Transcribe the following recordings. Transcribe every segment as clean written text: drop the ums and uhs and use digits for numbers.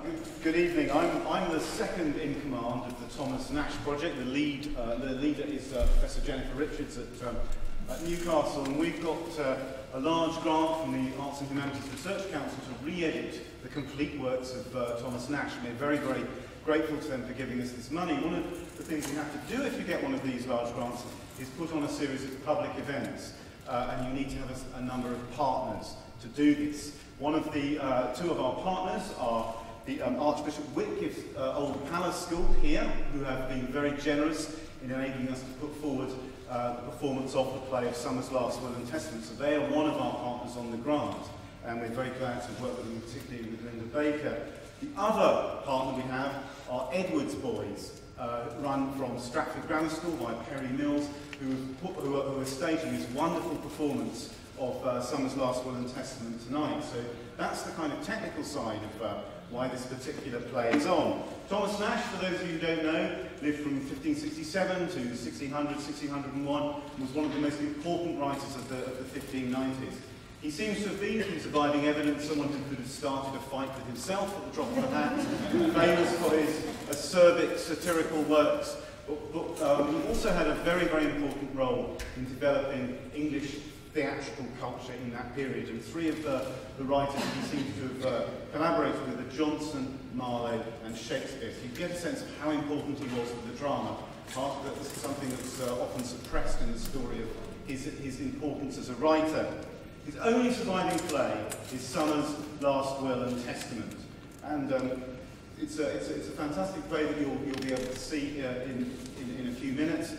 Good evening. I'm the second in command of the Thomas Nash project. The leader is Professor Jennifer Richards at Newcastle, and we've got a large grant from the Arts and Humanities Research Council to re-edit the complete works of Thomas Nash. And we're very, very grateful to them for giving us this money. One of the things you have to do if you get one of these large grants is put on a series of public events, and you need to have a number of partners to do this. One of the two of our partners are the Archbishop Whitgift's Old Palace School here, who have been very generous in enabling us to put forward the performance of the play of Summer's Last Will and Testament. So they are one of our partners on the grant, and we're very glad to work with them, particularly with Linda Baker. The other partner we have are Edwards Boys, run from Stratford Grammar School by Perry Mills, who are staging this wonderful performance of Summer's Last Will and Testament tonight. So that's the kind of technical side of why this particular play is on. Thomas Nash, for those of you who don't know, lived from 1567 to 1600, 1601, and was one of the most important writers of the 1590s. He seems to have been, from surviving evidence, someone who could have started a fight with himself at the drop of a hat, famous for his acerbic satirical works. But he also had a very, very important role in developing English theatrical culture in that period. And three of the writers he seems to have collaborated with are Johnson, Marlowe and Shakespeare. So you get a sense of how important he was with the drama. This is something that's often suppressed in the story of his importance as a writer. His only surviving play is Summer's Last Will and Testament. And it's a fantastic play that you'll be able to see in a few minutes.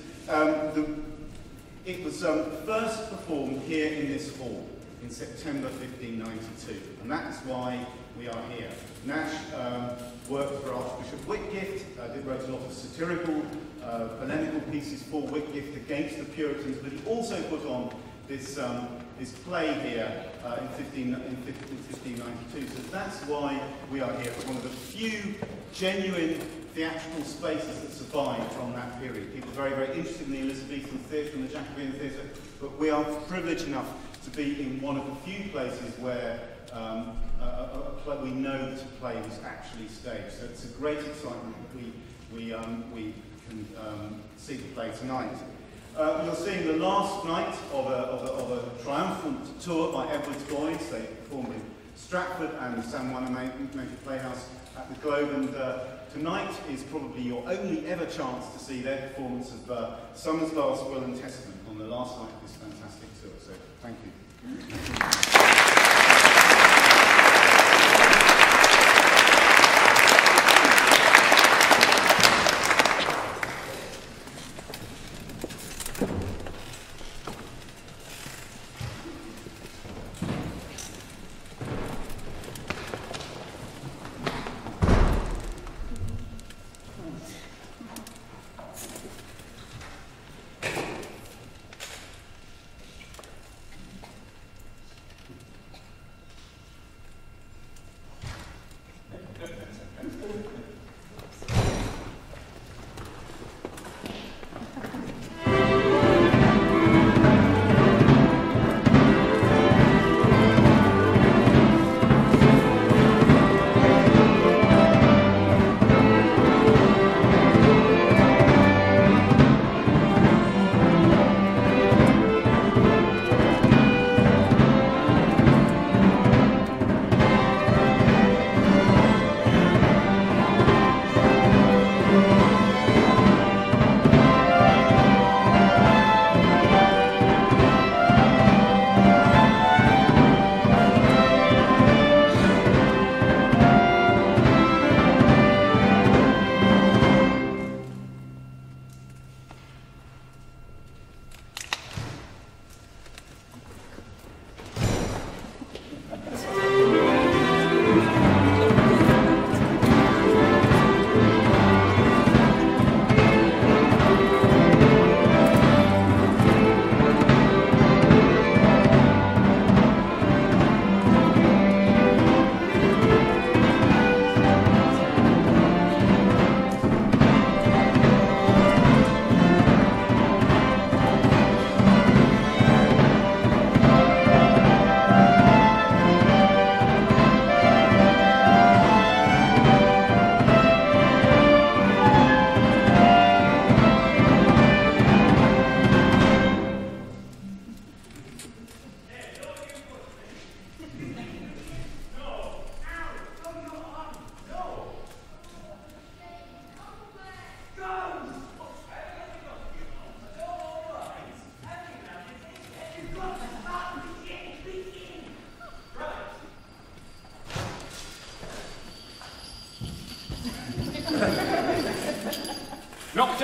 It was first performed here in this hall in September 1592, and that is why we are here. Nash worked for Archbishop Whitgift, wrote a lot of satirical, polemical pieces for Whitgift against the Puritans, but he also put on this play here in 1592. So that's why we are here, one of the few genuine theatrical spaces that survived from that period. People are very, very interested in the Elizabethan theatre and the Jacobean theatre, but we are privileged enough to be in one of the few places where we know that a play was actually staged. So it's a great excitement that we can see the play tonight. You're seeing the last night of a triumphant tour by Edwards Boys. They performed in Stratford and San Juan Major Playhouse at the Globe, and tonight is probably your only ever chance to see their performance of Summer's Last Will and Testament on the last night of this fantastic tour. So thank you.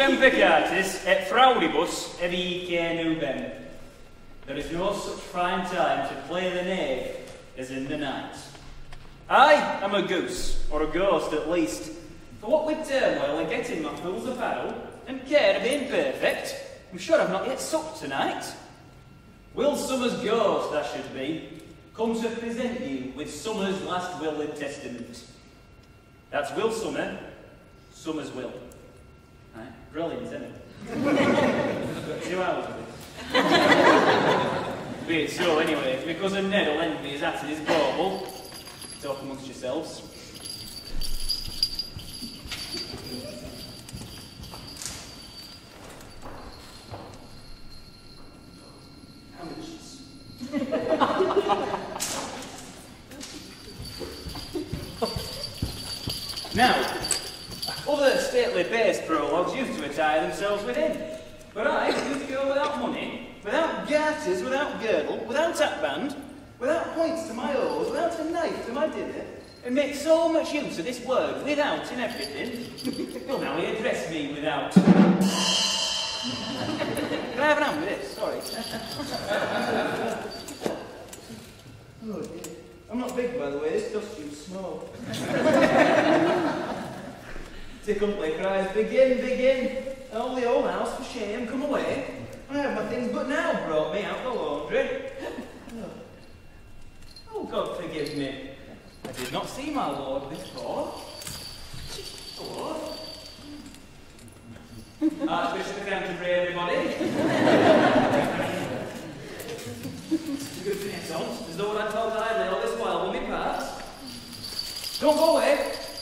Sempercatis et fraudibus evique nubem. There is no such fine time to play the knave as in the night. I am a goose, or a ghost at least, for what with turmoil and getting my fool's apparel, and care of being perfect, I'm sure I've not yet supped tonight. Will Summer's ghost, I should be, come to present you with Summer's last will and testament. That's Will Summer, Summer's will. Right? Brilliant, isn't it? I've got 2 hours of it. Be it so anyway, because a Ned will lend me his hat and his bauble. Talk amongst yourselves. How much? Now, other stately bass prologues used to attire themselves within, but I used to go without money, without garters, without girdle, without hatband, without points to my oars, without a knife to my dinner, and make so much use of this word without in everything. Well, now he addressed me without. Can I have an hand with this? Sorry. Oh dear. I'm not big, by the way, this costume's small. Tickle cries, begin, begin. Oh, the old house, for shame, come away. I have my things but now brought me out the laundry. Oh, God forgive me. I did not see my lord before. Lord? Archbishop of Canterbury, everybody. Good renaissance, as though what I told idly all this while will be past. Don't go away.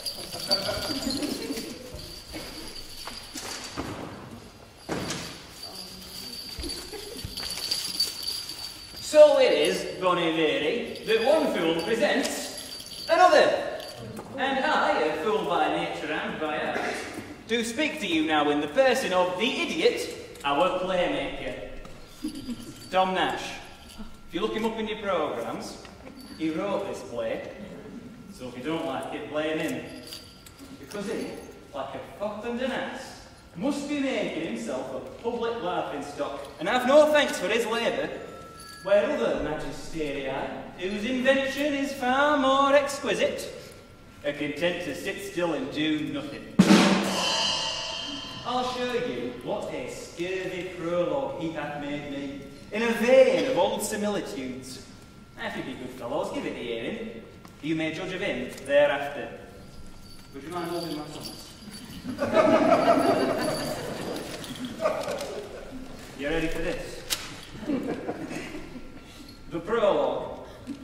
So it is, Bonnie Veri, that one fool presents another. And I, a fool by nature and by art, do speak to you now in the person of the idiot, our playmaker, Tom Nash. If you look him up in your programmes, he wrote this play, so if you don't like it, blame him. Because he, like a fop and an ass, must be making himself a public laughing stock, and have no thanks for his labour, where other magisterii, whose invention is far more exquisite, are content to sit still and do nothing. I'll show you what a scurvy prologue he hath made me, in a vein of old similitudes. If you be good fellows, give it a hearing. You may judge of him thereafter. Would you mind holding my Thomas? You ready for this? The prologue.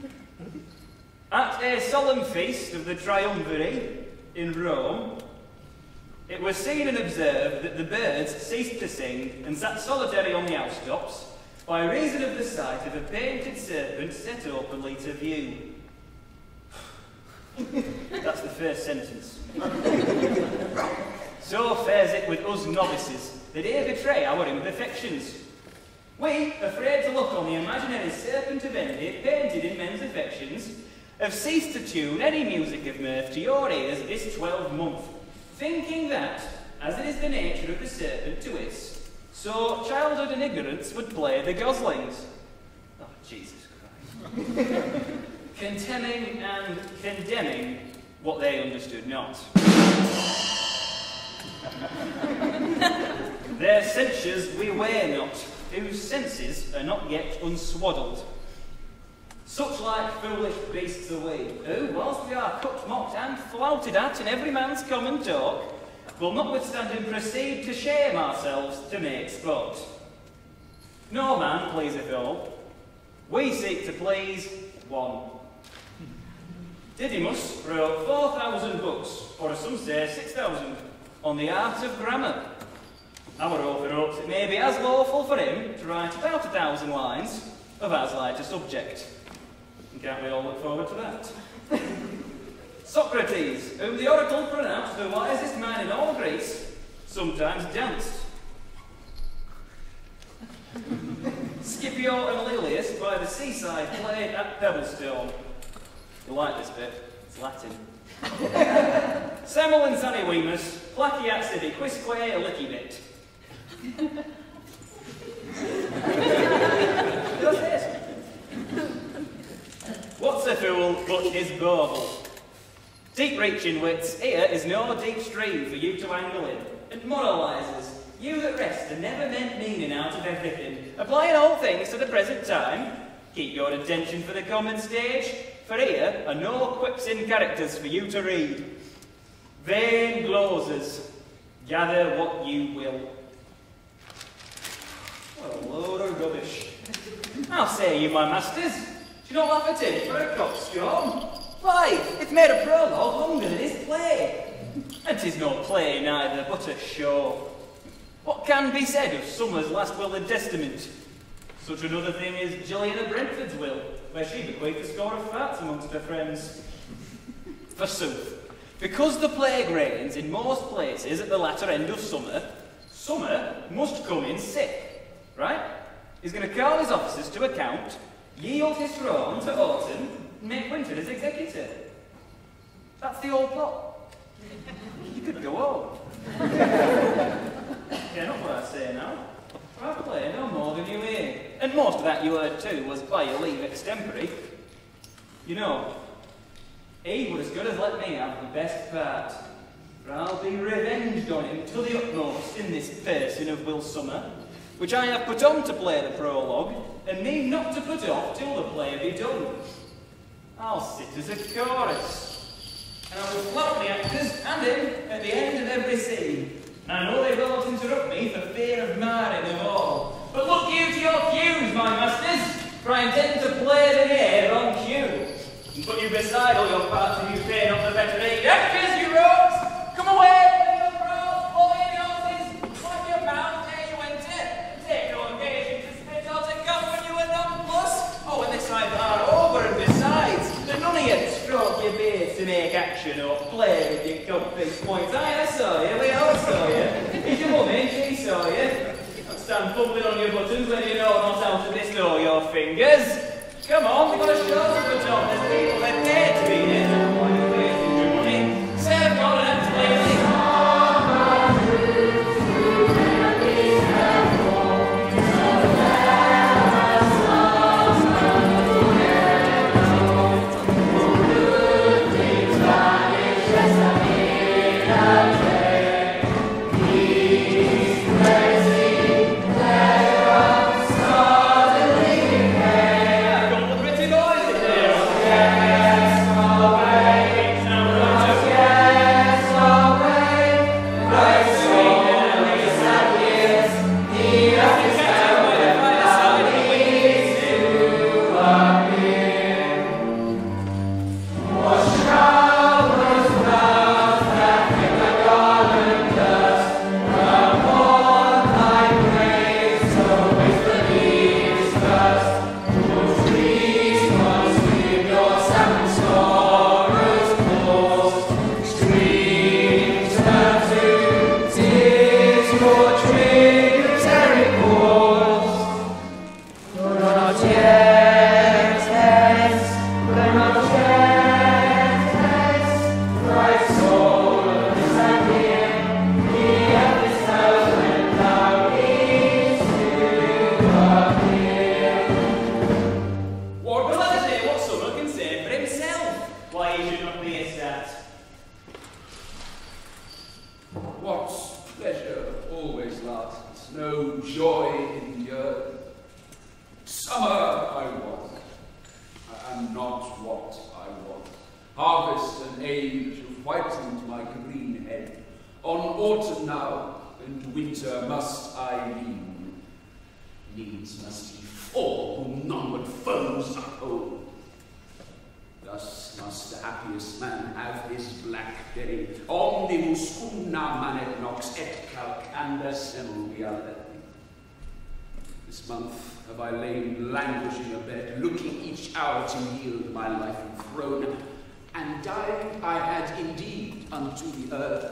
At a solemn feast of the Triumvirate in Rome, it was seen and observed that the birds ceased to sing and sat solitary on the housetops by reason of the sight of a painted serpent set openly to view. That's the first sentence. So fares it with us novices, that here betray our imperfections. We, afraid to look on the imaginary serpent of envy painted in men's affections, have ceased to tune any music of mirth to your ears this 12-month, thinking that, as it is the nature of the serpent to us, so childhood and ignorance would play the goslings. Oh, Jesus Christ. Contemning and condemning what they understood not. Their censures we weigh not, whose senses are not yet unswaddled. Such like foolish beasts are we, who, whilst we are cut, mocked, and flouted at in every man's common talk, will notwithstanding proceed to shame ourselves to make sport. No man pleaseth all. We seek to please one. Didymus wrote 4,000 books, or as some say 6,000, on the art of grammar. Our author hopes it may be as lawful for him to write about 1,000 lines of as light a subject. And can't we all look forward to that? Socrates, whom the oracle pronounced the wisest man in all Greece, sometimes danced. Scipio and Lelius by the seaside played at Pebblestone. You like this bit? It's Latin. Semel and Saniwemus, placiat sibi quisque licibit. What's a fool but his bauble? Deep-reaching wits, here is no deep stream for you to angle in, and moralisers, you that rest and never meant meaning out of everything, applying all things to the present time, keep your attention for the common stage, for here are no quips-in characters for you to read. Vain glozers, gather what you will. What a load of rubbish. How say you, my masters? Do you not laugh at it for a coxcomb? Why, it's made a prologue longer than his play. And 'tis no play neither, but a show. What can be said of Summer's last will and testament? Such another thing is Gillian of Brentford's will, where she bequeathed a score of farts amongst her friends. Forsooth, because the plague reigns in most places at the latter end of summer, Summer must come in sick, right? He's going to call his officers to account, yield his throne to autumn, and make Winter his executor. That's the old plot. You could go on. Yeah, not what I say now. I play no more than you hear. And most of that you heard too was by your leave extempore. You know, he would as good as let me have the best part. For I'll be revenged on him to the utmost in this person of Will Summer, which I have put on to play the prologue, and mean not to put off till the play be done. I'll sit as a chorus, and I will flout the actors and him at the end of every scene. And I know they won't interrupt me for fear of marring them all. But look you to your cues, my masters, for I intend to play the air on cue. And put you beside all your parts if you fear not the better aid. Actors, you rogues, come away from your brows, blow in your horses, wipe your mouth ere you enter. Take no occasion to spit or to come when you are nonplussed. Oh, and this I bar over, and besides, that none of you stroke your beards to make action or play with your compass points. I saw you, we all saw you. Is your mummy, she saw you. Don't stand fumbling on your buttons when you know not how to bestow your fingers. Come on, we've got a show to put on. There's people that dare to be here. Why are you wasting your money? Serve God and act plainly. This month have I lain languishing abed, looking each hour to yield my life enthroned, and dying I had indeed unto the earth.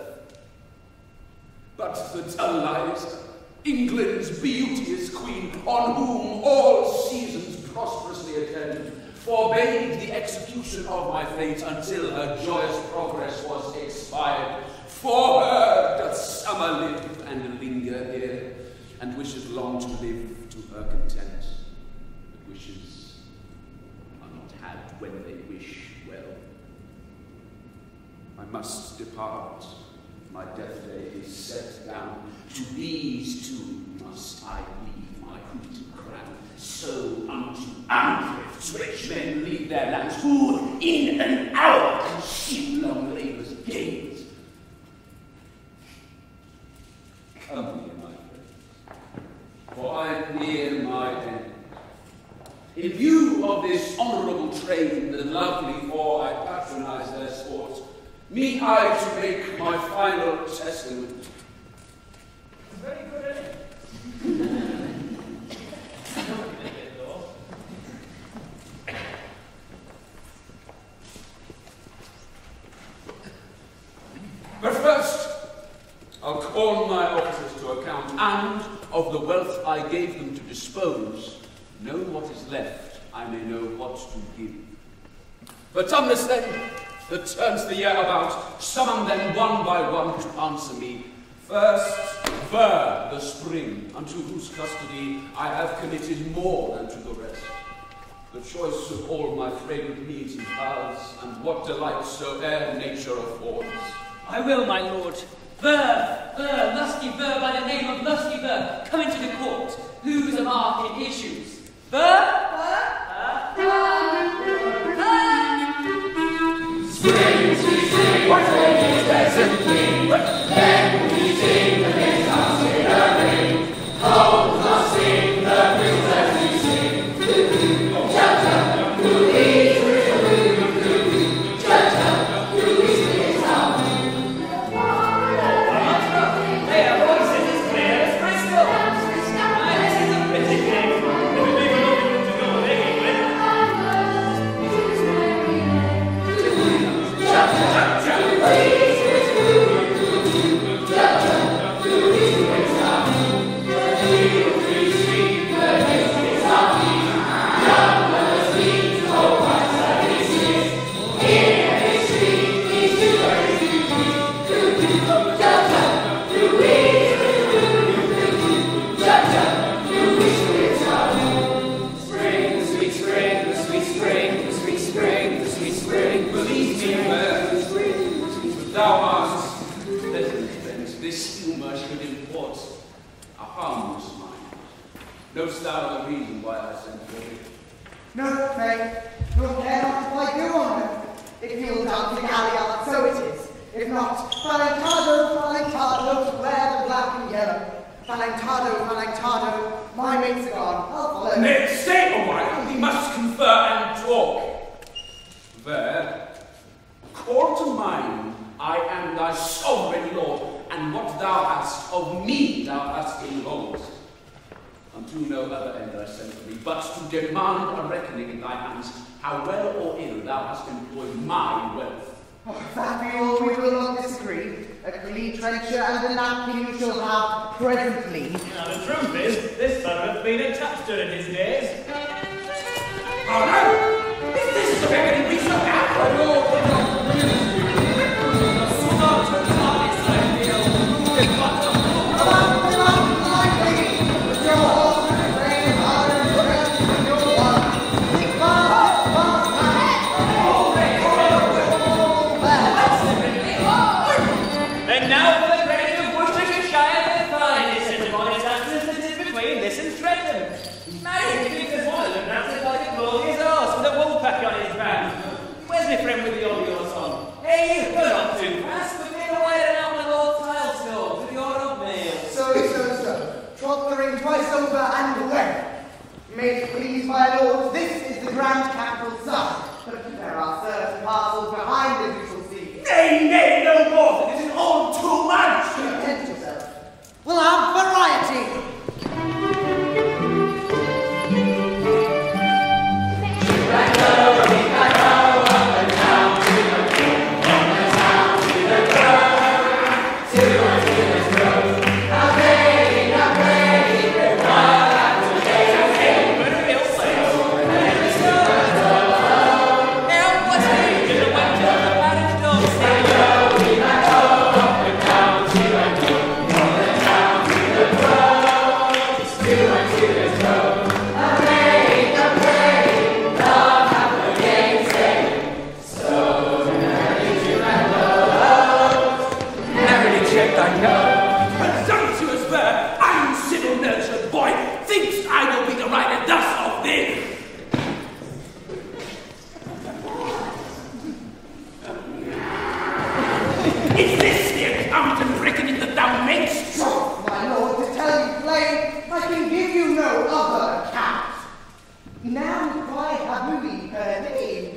But the Eliza, England's beauteous queen, on whom all seasons prosperously attend, forbade the execution of my fate until her joyous progress was expired. For her doth summer live and linger here. and wishes long to live to her content. But wishes are not had when they wish well. I must depart. My death day is set down. To these two must I leave my hood and crown. So unto unthrifts rich men leave their lands, who in an hour consume long labour's gains. Come here, my friends, for I am near my end. In view of this honourable trade, the lovely four I patronise their sports, meet I to make my final testament. Very good, isn't it? But first, I'll call my officers to account, and of the wealth I gave them to dispose, knowing what is left, I may know what to give. But Tumnus then, that turns the year about, summon them one by one to answer me. First, Ver, the spring, unto whose custody I have committed more than to the rest. The choice of all my fragrant meads and flowers, and what delights soe'er nature affords. I will, my lord. Ver, lusty Ver, by the name of lusty Ver, come into the court, whose a mark it issues. Ver? Spring, sweet spring, what a pleasant thing. Then we sing the midnight in a ring. Oh, must sing the blues as we sing. Cha-cha, Louise, cha-cha, Louise is coming. They are voices as clear as crystal. This is a pretty thing. If we make a look to go begging with. Thou art pleasant things, this humour should import a harmless mind. Know'st thou the reason why I sent for thee? No, May, nor care not if I do honour. If you'll down to Galliard, so it is. If not, Falentado, Falentado, wear the black and yellow. Falentado, my mates are gone, I'll follow. Nay, stay a while, we must confer and talk. There, call to mind, I am thy sovereign lord, and what thou hast of me thou hast invoked. Unto no other end I sent thee, but to demand a reckoning in thy hands, how well or ill thou hast employed my wealth. Oh, that be all, we will not disagree. A clean trencher and a napkin you shall have presently. Now the truth is, this fellow hath been a tapster in his days. Oh no! This is a reckoning we shall have, my lord! And now for the credit of Worcestershire, the finest set upon his answers that is between this and Streatham. Marry, because one of them answers like a glorious horse. Now quite habui per day.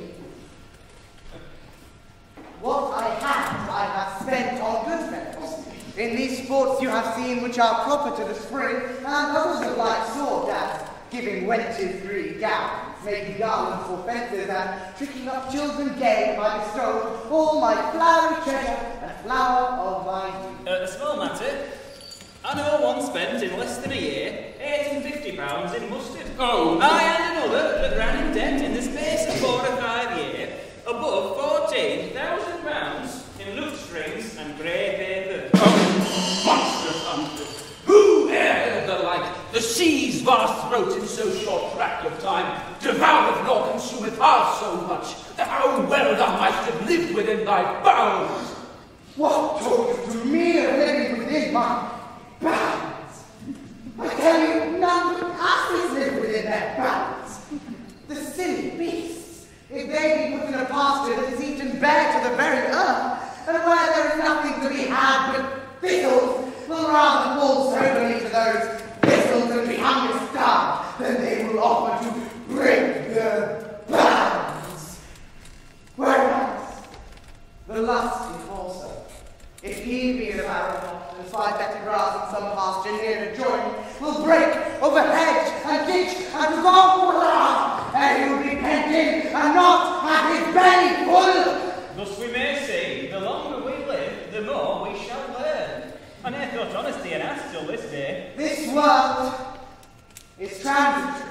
What I have spent on Goodfellows. In these sports you have seen which are proper to the spring, and others of like sort as giving wenches 3 gowns, making garlands for fences, and tricking up children gay by bestow all my flowery treasure and flower of my youth. A small matter. I know one spent in less than a year £850 in mustard. Oh, I and another that ran in debt in the space of 4 or 5 years above £14,000 in loose strings and grey paper. oh, monstrous uncle! Who e'er the like? The sea's vast throat in so short tract of time devoureth nor consumeth half so much. How well thou mightst have lived within thy bounds! What talkest to me of living within my bounds? I tell you, none but asses live within their bounds. The silly beasts, if they be put in a pasture that is eaten bare to the very earth, and where there is nothing to be had but thistles, will rather fall soberly to those thistles and be hunger starved than they will offer to break their bounds. Whereas the lusty also, if he be the barren and spy better grass in some pasture near adjoining, will break over hedge and ditch and gobble around, and he will be pent in and not have his belly full. Thus we may see, the longer we live, the more we shall learn. I ne'er thought honesty and asked till this day. This world is transitory.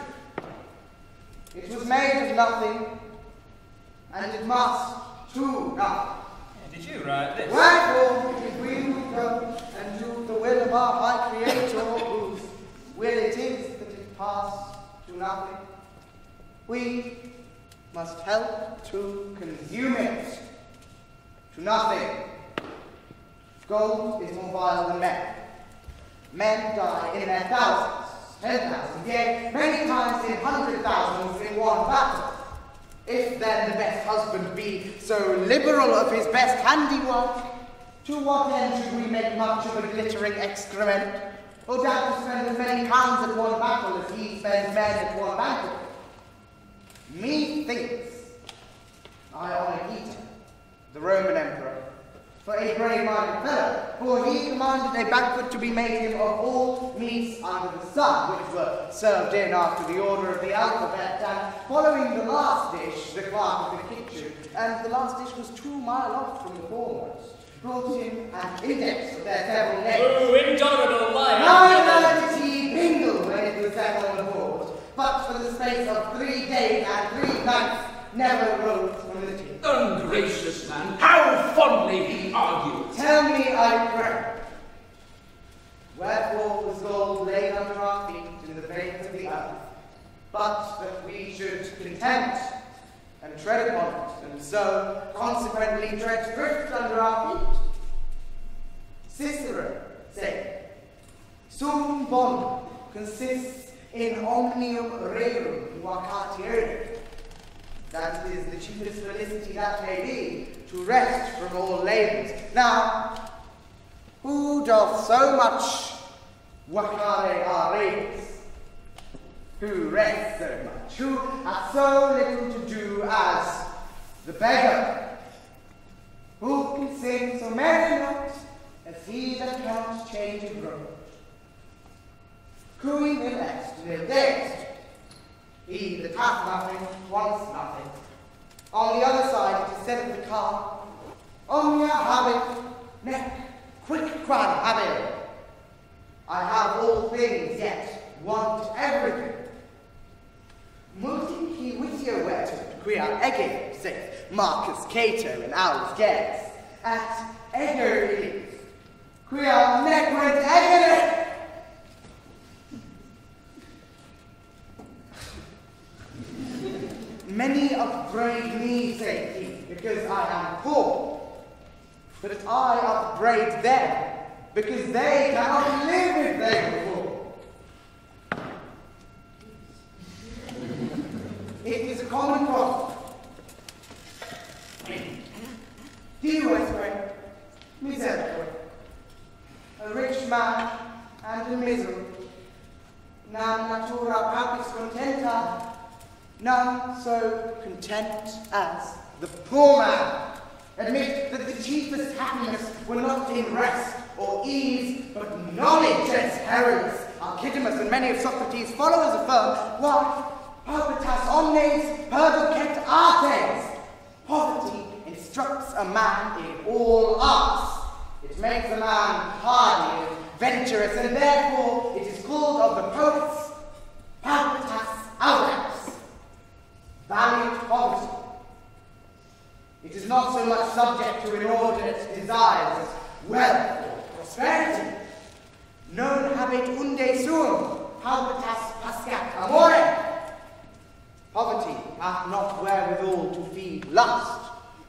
It was made of nothing, and it must to nothing. Did you write this? Wherefore, if we will go and do the will of our high Creator, whose will it is that it pass to nothing, we must help to consume it to nothing. Gold is more vile than men. Men die in their thousands, 10,000, yea, many times in 100,000s in one battle. If then the best husband be so liberal of his best handiwork, to what end should we make much of a glittering excrement, or doubt to spend as many pounds at one battle as he spends men at one banquet? Methinks I honour Peter, the Roman emperor, for a brave-minded fellow, for he commanded a banquet to be made him of all meats under the sun, which were served in after the order of the alphabet, and following the last dish, the clerk of the kitchen, and the last dish was 2 miles off from the foremost, brought him an index of their several names. Oh, intolerable liar! Neither did he bingle when it was set on the board, but for the space of 3 days and 3 nights, never rose from the table. Ungracious man, how fondly he argued! Tell me, I pray, wherefore was gold laid under our feet in the veins of the earth, but that we should content and tread upon it, and so consequently tread drift under our feet? Cicero said, Sum bonum consists in omnium rerum vacatione. That is the cheapest felicity that may be, to rest from all labours. Now, who doth so much vacare our labours? Who rests so much? Who hath so little to do as the beggar? Who can sing so merry notes as he that cannot change a road? Cui nil est, nil dext. He that hath nothing wants nothing. On the other side it is said of the car, Omnia habet, nec quick quam habeo. I have all things, yet want everything. Multi qui vitio vetunt, quia ege, saith Marcus Cato in Aulus Gellius, at ego illis, quia nequit egere. Many upbraid me, saith he, because I am poor, but I upbraid them, because they cannot live if they were poor. It is a common problem. Diuesque, miserique, a rich man and a miserable, nam natura papis contenta, None so content as the poor man. Admit that the chiefest happiness were not in rest or ease, but knowledge as Herod, Archidamus, and many of Socrates' followers affirm, why, palpitas omnes perducet artes. Poverty instructs a man in all arts. It makes a man hardy and venturous, and therefore it is called of the poets, palpitas audax, valiant poverty. It is not so much subject to inordinate desires as wealth or prosperity. Non habet unde suum, palpitas pascat amore. Poverty hath not wherewithal to feed lust.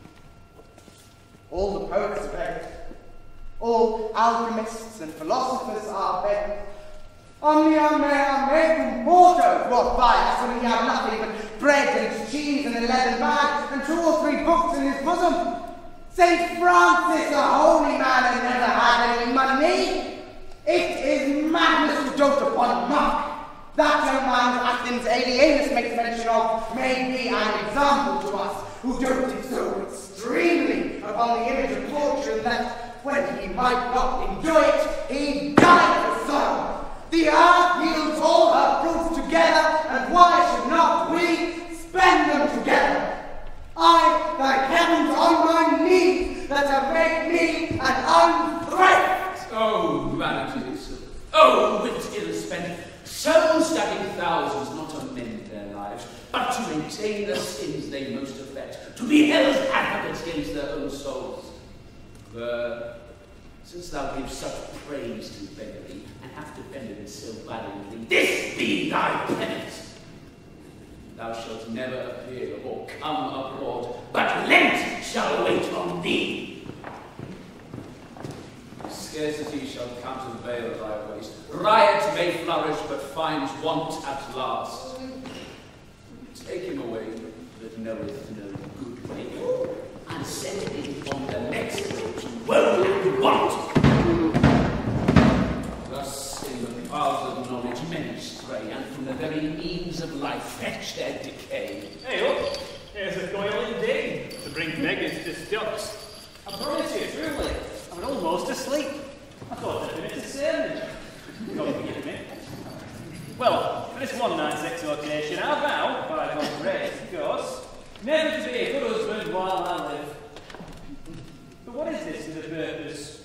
All the poets beg, all alchemists and philosophers are begging. Omnia mea mecum porto, quoth Bias, when he had nothing but bread and cheese and a leathern bag and 2 or 3 books in his bosom. St. Francis, a holy man, had never had any money. It is madness to dote upon Mark. That young man of Athens, Alienus, makes mention of, may be an example to us, who doted so extremely upon the image of fortune that, when he might not enjoy it, he died for sorrow. The earth yields all her fruits together, and why should not we spend them together? I thank heavens on my knees that have made me an unthrift. Oh, vanity is silver. Oh, wit ill spent. Souls studying thousands not to mend their lives, but to maintain the sins they most affect, to be held advocates against their own souls. Since thou givest such praise to beggary, and hast defended it so valiantly, this be thy penance. Thou shalt never appear or come abroad, but Lent shall wait on thee. Scarcity shall countervail thy waste. Riot may flourish, but finds want at last. Take him away that knoweth no good way, and send him on the next to woe and want. Thus, in the paths of knowledge, men stray, and from the very means of life fetch their decay. Hey, look, here's a coil indeed, to bring beggars to stocks. I promise you, truly, I'm almost asleep. I thought I'd finished the sermon. God forgive me. Well, for this one night's exhortation, I vow, by God's grace, of course, never to be a good husband while I live. But what is this to the purpose?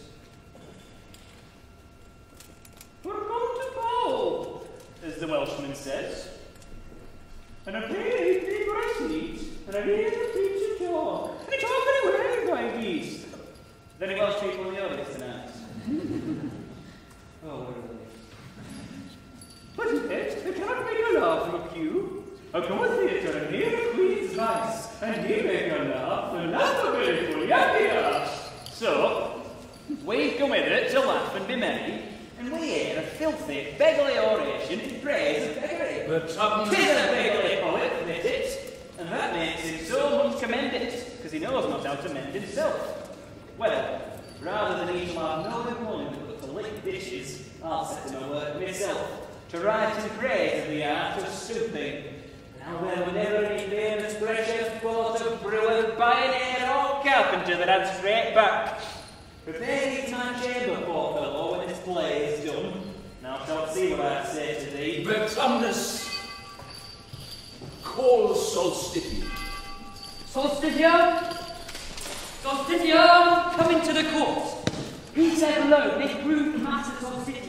For a moment to bowl, as the Welshman says. And a pig be breastfeeds, and I hear the preacher talk. And he talk very well, by geese. Are there any Welsh people in the audience tonight? Oh, what a relief. But yet, they cannot make a laugh from a pew. I'll come to the theatre and hear the Queen's voice, and he make a laugh, and laughable for yappier. So, we come hither to laugh and be merry, and we hear a filthy, beggarly oration in praise of beggary. But 'tis a beggarly poet, admit it, and that makes him so much commend it, because he knows not how to mend himself. Well, rather than he shall have no employment but to lick dishes, I'll set to my work myself, to write in praise of the art of stooping. Now there were never any famous precious water brewer, pioneer, or carpenter that had straight back. Prepare thee to my chamber, poor fellow, when this play is done. Now shalt see what I say to thee. Vertumnus, call Solstitium. Solstitium! Solstitium, come into the court. He said alone, they proved the matter Solstitium.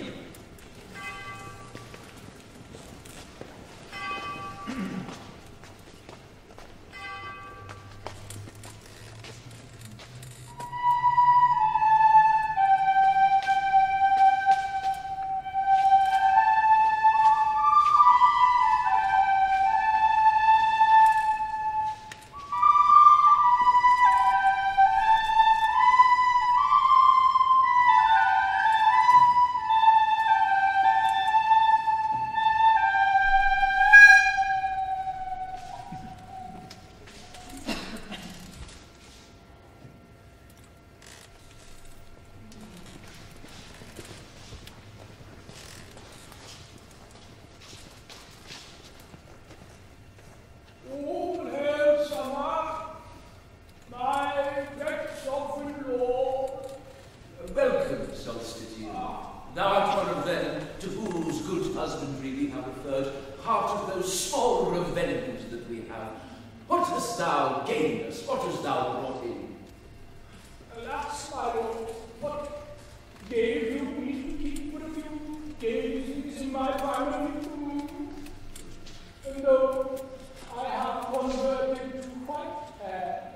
have. What hast thou gained us? What hast thou brought in? Alas, my lord, what gave you me to keep for a few days in my primary room? And though I have converted to white hair,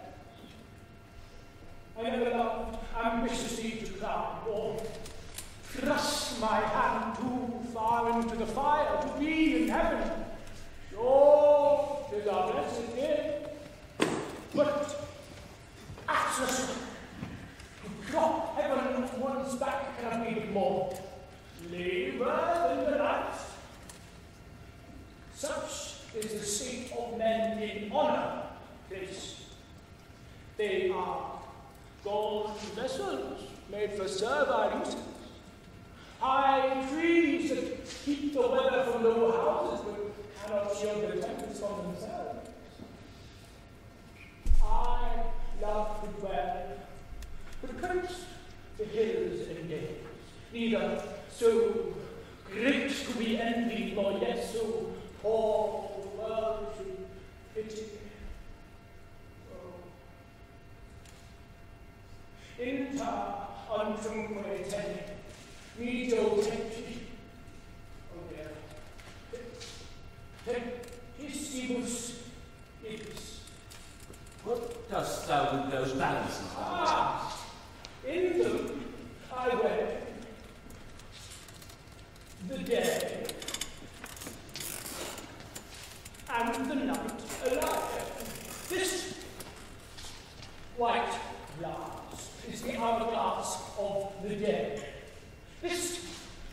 I never loved ambitiously to climb or thrust my hand too far into the fire to be in heaven. Sure, 'tis our blessed day. But Atlas, to drop heaven on one's back cannot be more labor than the light. Such is the state of men in honor. They are gold vessels made for servile uses. High trees that keep the weather from low houses, but cannot shield the tempest from themselves. I love to dwell betwixt the hills and dales, neither so great to be envied, nor yet so poor the world should pity. Inter untrumque tene, Mido tecti, tectissibus ibis. What dost thou with those balances? In them I weigh the day and the night alike. This white glass is the hourglass of the day. This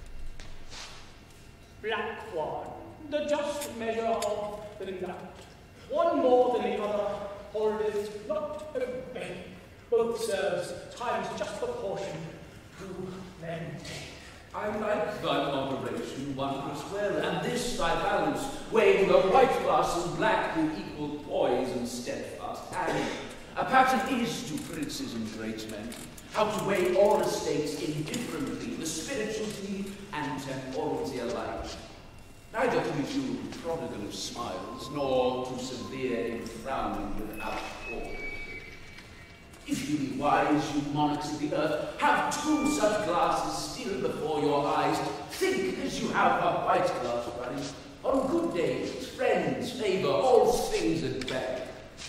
black one, the just measure of the night. One more than the other holdeth not obey. Both serves time's just proportion to maintain. I like thine operation wondrous well, and this thy balance, weighing the white glass and black with equal poise and steadfast hand. A pattern is to princes and great men, how to weigh all estates indifferently, the spirituality and temporality alike. Neither to be too prodigal of smiles, nor too severe in frowning without cause. If you be wise, you monarchs of the earth, have two such glasses still before your eyes. Think as you have a white glass running, on good days, friends, favour, all things at bay.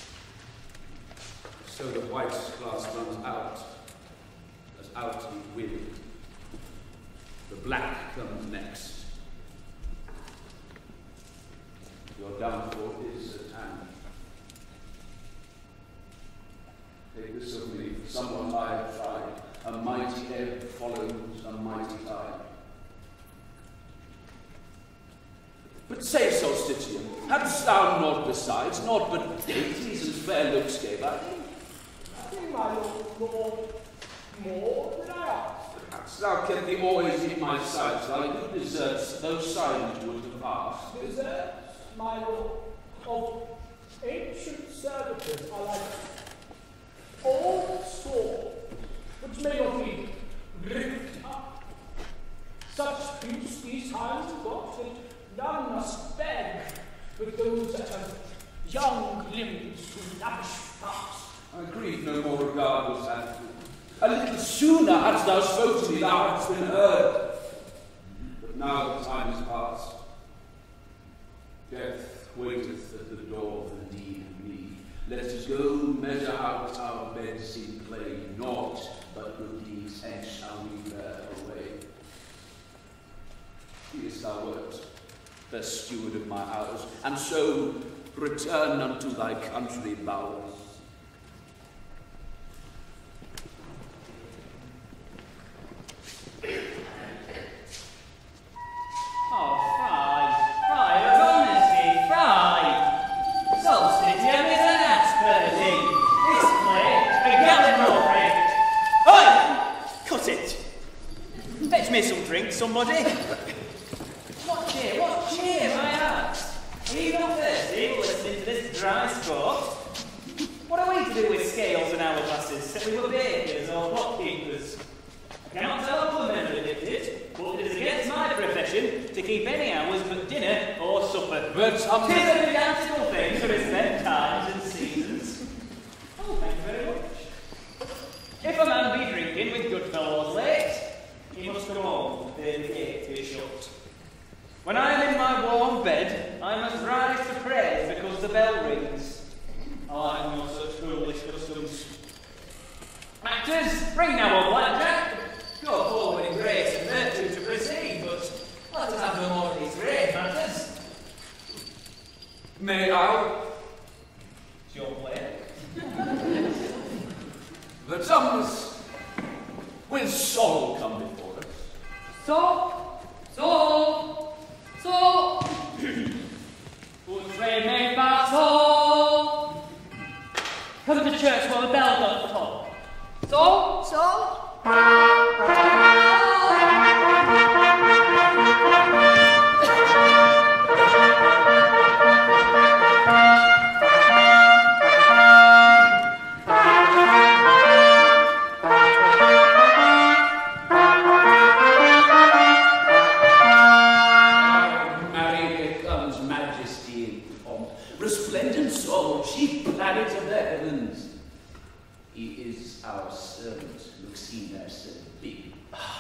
So the white glass runs out, as out it will. The black comes next. Your downfall is at hand. Take this of me, someone I have tried. A mighty ebb follows a mighty tide. But say, Solstitian, hadst thou naught besides, naught but dainties and fair looks gave I thee? Nothing, my lord, more than I ask. Hadst thou kept thee always in my sight, thy good deserts, those silent would have passed. Deserts, my lord, of ancient servitors are like old swords, which may not be ripped up. Such peace these times have got that none must beg with those that have young limbs to lavish fast. I grieve no more regardless at thee. A little sooner hadst thou spoken to me, thou hadst been heard. But now the time is past. Death waiteth at the door for thee and me. Let us go measure out our beds in play, naught but good deeds, hence shall we bear away. Here's thou wert, the steward of my house, and so return unto thy country bowels. Oh, fie, of honesty, fie! Solstitian is an asperity. This play, a gallimaufry. Oi! Cut it! Fetch me some drink, somebody. What cheer, my heart? Are you not thirsty listening to this dry sport? What are we to do with scales and hourglasses? Set we were bakers or bookkeepers? I cannot tell a woman who did it, but it is against my profession to keep any hours but dinner or supper. But Tis a pedantical thing, for is there? ravens. I have no such foolish customs. Actors, bring now on blackjack. Go forward in grace and virtue to proceed, but let us have no more of these grave matters. May I? It's your play. The Thomas, will Saul come before us? Saul! Portrait made by Saul! Come to church while the bell does toll. Saul! Resplendent Saul, chief planet of the heavens. He is our servant, Luxina said big.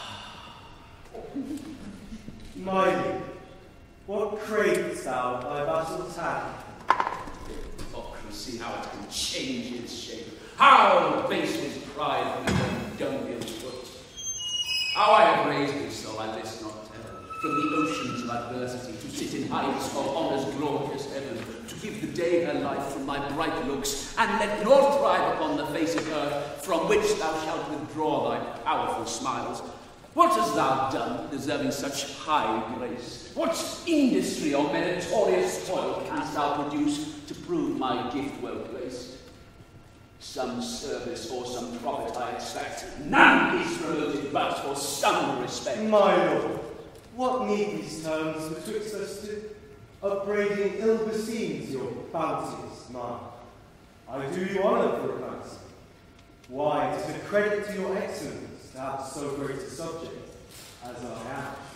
My lord, what cravest thou thy vassal tag? Hypocrisy, how it can change its shape. How base his pride with a dunghill foot. How I have raised thee, so I list not tell. From the oceans of adversity, to sit in heights of honour's glorious heaven, to give the day her life from my bright looks, and let naught thrive upon the face of earth, from which thou shalt withdraw thy powerful smiles. What hast thou done, deserving such high grace? What industry or meritorious toil canst thou produce to prove my gift well placed? Some service or some profit I expect. None is promoted but for some respect. My lord, what need these terms betwixt us two? Upbraiding ill beseems your bounteous mind. I do you honour for a fancy. Why, it is a credit to your excellence to have so great a subject as I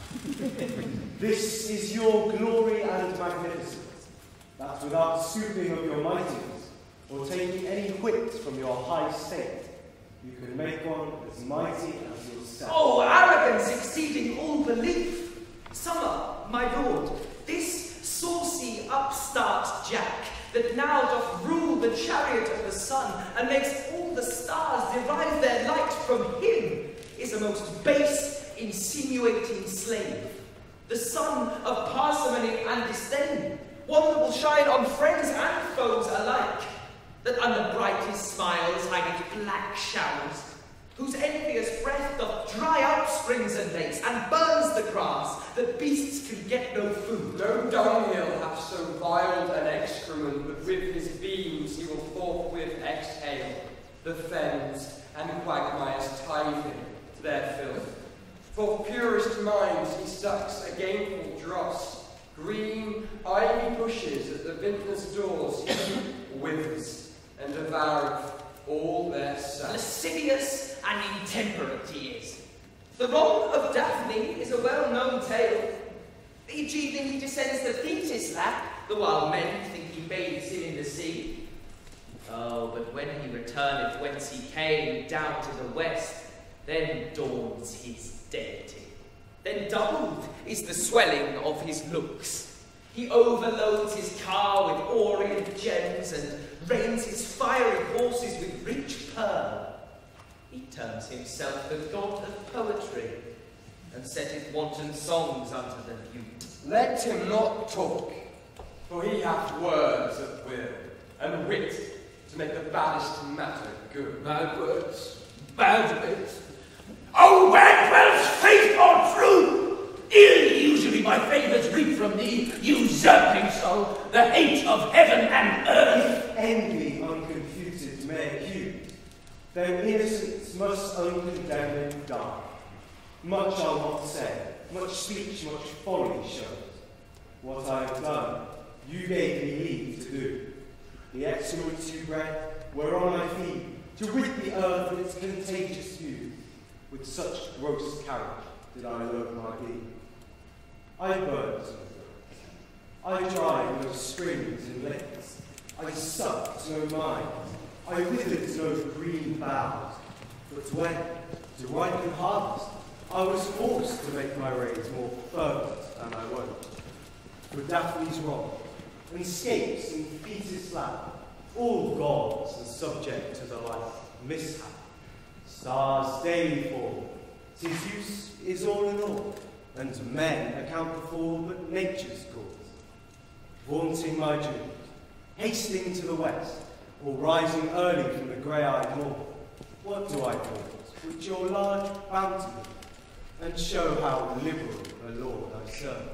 am. This is your glory and magnificence, that without stooping of your mightiness, or taking any whit from your high state, you can make one as mighty as yourself. Oh, arrogance exceeding all belief! Summer, my lord, this saucy upstart Jack, that now doth rule the chariot of the sun, and makes all the stars derive their light from him, is a most base, insinuating slave, the son of parsimony and disdain, one that will shine on friends and foes alike, that under brightest smiles hideth black showers, whose envious breath doth dry up springs and lakes, and burns the grass, that beasts can get no food. No dunghill hath so viled an excrement, but with his beams he will forthwith exhale the fens and quagmires tithing to their filth. For purest minds he sucks a gameful dross, green ivy bushes at the vintner's doors he withers, and devoureth all their sap. Lascivious and intemperate he is. The wrong of Daphne is a well-known tale. Each evening he descends the Thetis lap, the while men think he bathes him in the sea. Oh, but when he returneth whence he came, down to the west, then dawns his deity. Then doubled is the swelling of his looks. He overloads his car with orient gems, and reins his fiery horses with rich pearl. He terms himself the god of poetry, and setteth wanton songs unto the lute. Let him not talk, for he hath words at will, and wit to make the baddest matter good. Bad words, bad wit. Oh, where dwells faith or truth? Ill usually my favours reap from thee, usurping so the hate of heaven and earth. If envy unconfuted may accuse, then innocence must uncondemned die. Much I'll not say, much speech, much folly shows. What I have done, you gave me leave to do. The excellence you bred, whereon I feed, to rid the earth of its contagious hue. With such gross carriage did I load my being. I burnt no thirst, I dried no springs and lakes, I sucked no mines, I withered no green boughs. But when, to ripen harvest, I was forced to make my rays more fervent than I wont. For Daphne's wrong, and scapes in Thetis' lap, all gods and subject to the like mishap. Stars daily fall, 'tis use is all in all, and men account the fall but nature's cause. Vaunting my dreams, hasting to the west, or rising early from the grey-eyed morn, what do I pause with your large bounty, and show how liberal a lord I serve?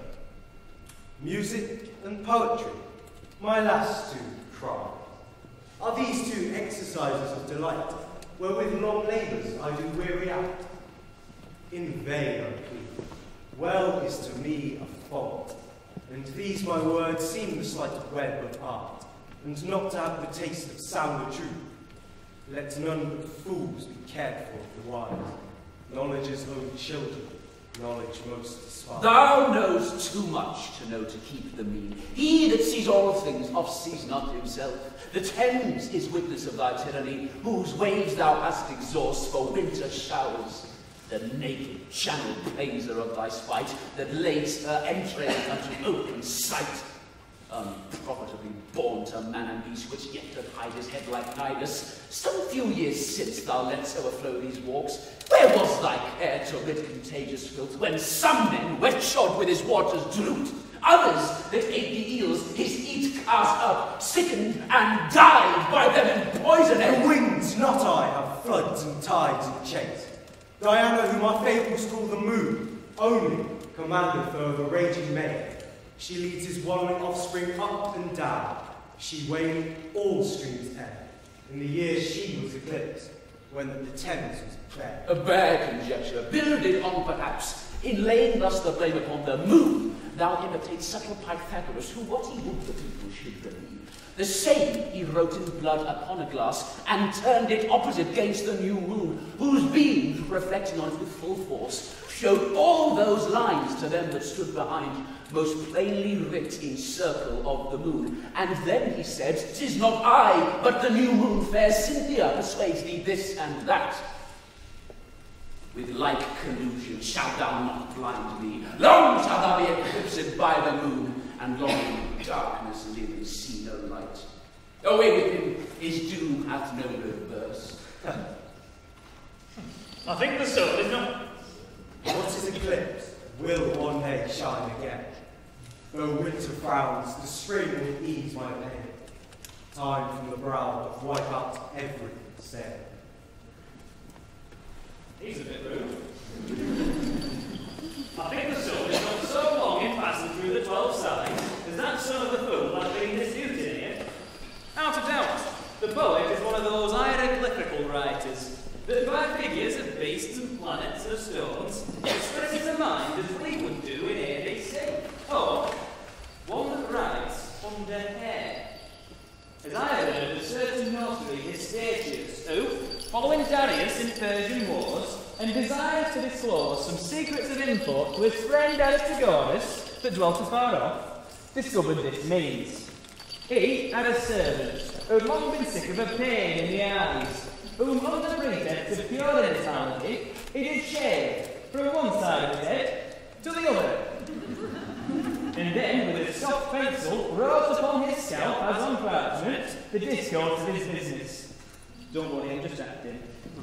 Music and poetry, my last two cries. Are these two exercises of delight, wherewith long labours I do weary out? In vain I plead, well is to me a fault, and these my words seem the slight web of art, and not to have the taste of sounder truth. Let none but fools be cared for the wise. Knowledge's own children, knowledge most despise. Thou knowest too much to know to keep the mean. He that sees all things oft-sees not himself. The Thames is witness of thy tyranny, whose waves thou hast exhaust for winter showers. The naked channel praiser of thy spite, that lays her entrails unto open sight. Unprofitably born to man and beast, which yet doth hide his head like Nidus. Some few years since thou lett'st overflow these walks. Where was thy care to rid contagious filth, when some men wet-shod with his waters drooped, others that ate the eels his eat cast up, sickened and died by them in poison? And winds, not I, have floods and tides and chase. Diana, whom our fables call the moon, only commandeth o'er the raging main. She leads his wallowing offspring up and down. She weighed all streams ebb, in the year she was eclipsed, when the Thames was bare. A bare conjecture, builded on perhaps, in laying thus the blame upon the moon, thou imitate subtle Pythagoras, who what he would the people should believe. The same he wrote in blood upon a glass, and turned it opposite against the new moon, whose beams, reflecting on it with full force, showed all those lines to them that stood behind, most plainly writ in circle of the moon. And then he said, 'Tis not I, but the new moon, fair Cynthia, persuades thee this and that. With like collusion shalt thou not blind me. Long shalt thou be eclipsed by the moon, and long in darkness live and see no light. Away with him, his doom hath no reverse. I think the sun is not... What is eclipsed will one day shine again. Though winter frowns, the spring will ease my pain. Time from the brow doth wipe out every stain. He's a bit rude. I think the sun is not so long in passing through the 12 signs as that son of the fool has been disputed here. Out of doubt, the poet is one of those hieroglyphical writers that by figures of beasts and planets and stones expresses a mind as we would do in ABC, or one that writes under hair. As I have heard of a certain notary Hystatius, who, following Darius in Persian wars, and desires to disclose some secrets of import to his friend Aristagoras, that dwelt afar off, discovered this means. He had a servant who had long been sick of a pain in the eyes, whom under pretext of puritanity he did shave from one side of his head to the other. And then, with a soft pencil, wrote upon his scalp as on parchment the discourse of his business. Don't worry, I'm just acting.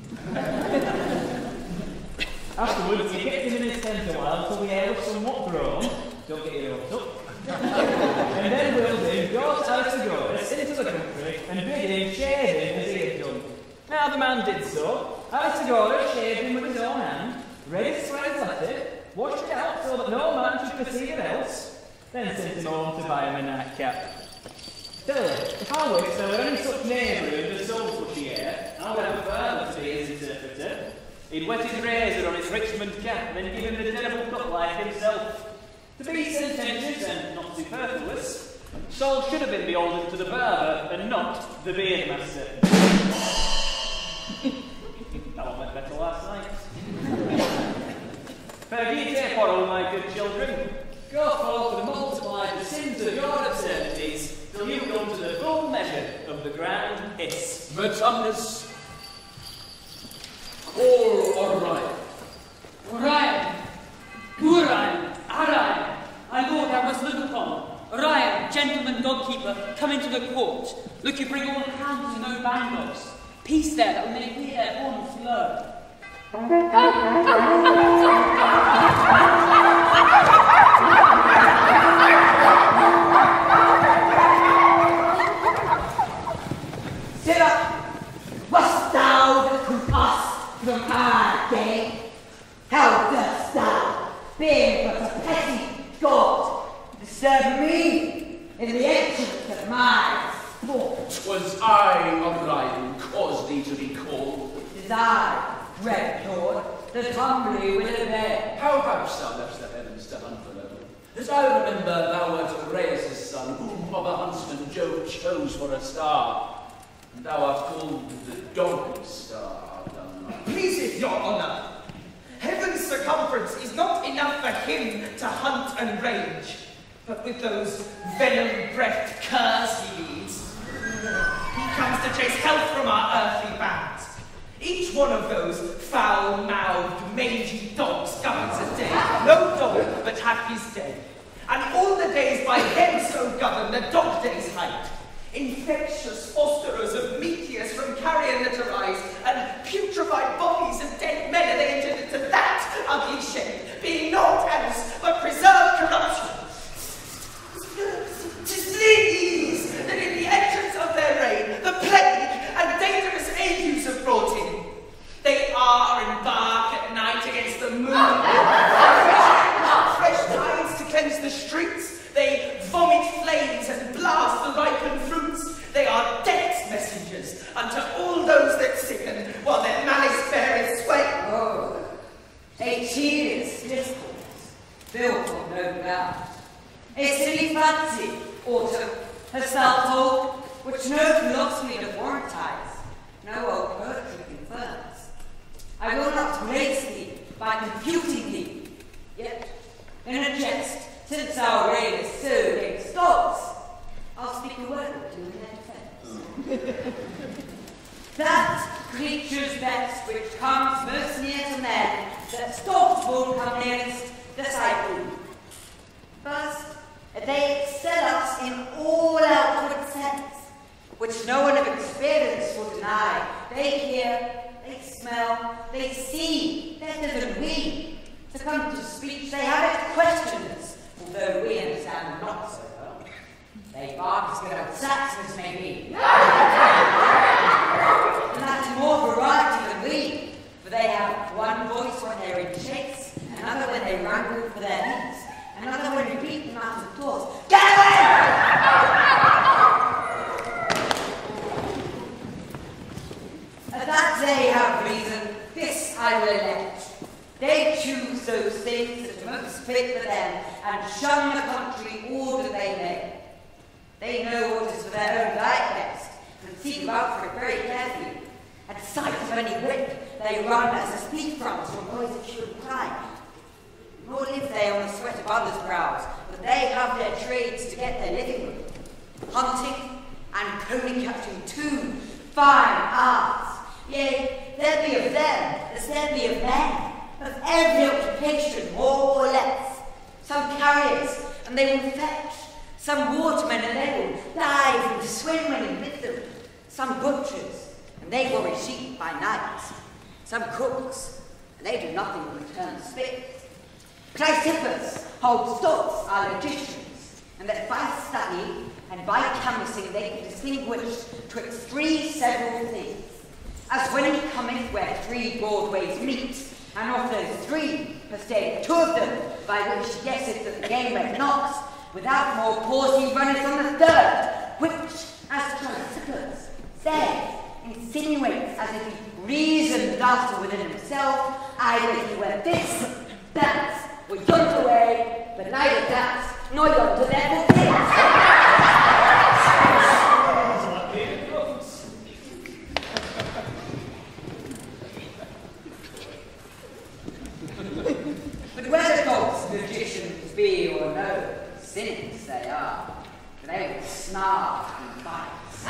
Afterwards, he kept him in his tent a while till the air was somewhat grown. Don't get your hopes up. And then William got Aristagoras into the country and bid him shave him as he had done. Now the man did so. Aristagoras shaved him with his own hand, read his squire's letter, washed it out so that no man should perceive it else, then sent him home to buy him a nightcap. Still, if I wish there were any such neighbourhood that sold pushy hair, I would have a farmer to be his interpreter. He'd wet his razor on his Richmond cap and then give him the terrible cut like himself. To be sententious and not superfluous, Saul should have been beholden to the barber and not the beard master. That one went better last night. Perdite quarrel, my good children. Go forth and multiply the sins of your absurdities till you come to the full measure of the grand hiss. Vertumnus, call Orion. Orion! Orion! Orion! I know what I must look upon. Orion, gentleman gentleman dogkeeper come into the court. Look, you bring all the hounds and no bandbox. Peace there, that we may hear their horns blow. Sit up! Wast thou that could us from our day? How dost thou, being but a petty god, disturb me in the entrance of my sport? Was I, O'Brien, caused thee to be called? Tis I, Red Lord, that humbly will obey. How hast thou left the heavens to hunt alone? As I remember, thou wert Reyes' son, whom of a huntsman Jove chose for a star. And thou art called the Dog Star, done right. Pleaseth your honour. Heaven's circumference is not enough for him to hunt and range, but with those venom-breathed curs he leads, he comes to chase health from our earthly bands. Each one of those foul-mouthed, mangy dogs governs a day. No dog but hath his day. And all the days by them so govern the dog day's height. Infectious fosterers of meteors from carrion litter rise, and putrefied bodies of dead men are they entered into that ugly shade, being naught else but preserved corruption. 'Tis these that in the entrance of their reign the plague and dangerous agues have brought in. They are and bark at night against the moon, fresh tides to cleanse the streets. They vomit flames and blast the ripened fruits. They are death's messengers unto all those that sicken, while their malice beareth sway. Oh, a tedious discourse, built on no ground. A silly fancy, autumn, hast thou told, which no philosophy doth warrantize, no old poetry confirms. I will not grace thee by confuting thee, yet, in a jest, since our reign is so against dogs, I'll speak a word or two in their defence. That creature's best which comes most near to men, that dogs won't come nearest, this I prove. First, they excel us in all outward sense, which no one of experience will deny. They hear, they smell, they see better than we. To come to speech, they have it questions, although we understand them not so well. They bark as good old Saxons may be. And that in more variety than we, for they have one voice when they're in chase, another when they wrangle for their mates, another when you beat them out of doors. Get away! That they have reason, this I will elect. They choose those things that are most fit for them, and shun the country all that they may. They know what is for their own diet best, and seek about for it very carefully. At sight of any whip, they run as a speed front to avoid a true crime. Nor live they on the sweat of others' brows, but they have their trades to get their living with. Hunting and pony catching too, fine arts. Yea, there be of them as there be of men, of every occupation, more or less. Some carriers, and they will fetch. Some watermen, and they will dive into swim when you bid them. Some butchers, and they worry sheep by night. Some cooks, and they do nothing but return spits. Chrysippus hold stocks are logicians, and that by study and by canvassing they can distinguish twixt three several things. As when he cometh where three broad ways meet, and of those three, perstake two of them, by which he guesseth that the game red knocks, without more pause he runneth on the third, which, as Chrysippus says, insinuates as if he reasoned thus within himself, either he were this, that, or yonder way, but neither that, nor yonder therefore this. But whether dogs magicians be or no, cynics they are, for they will snarl and bite.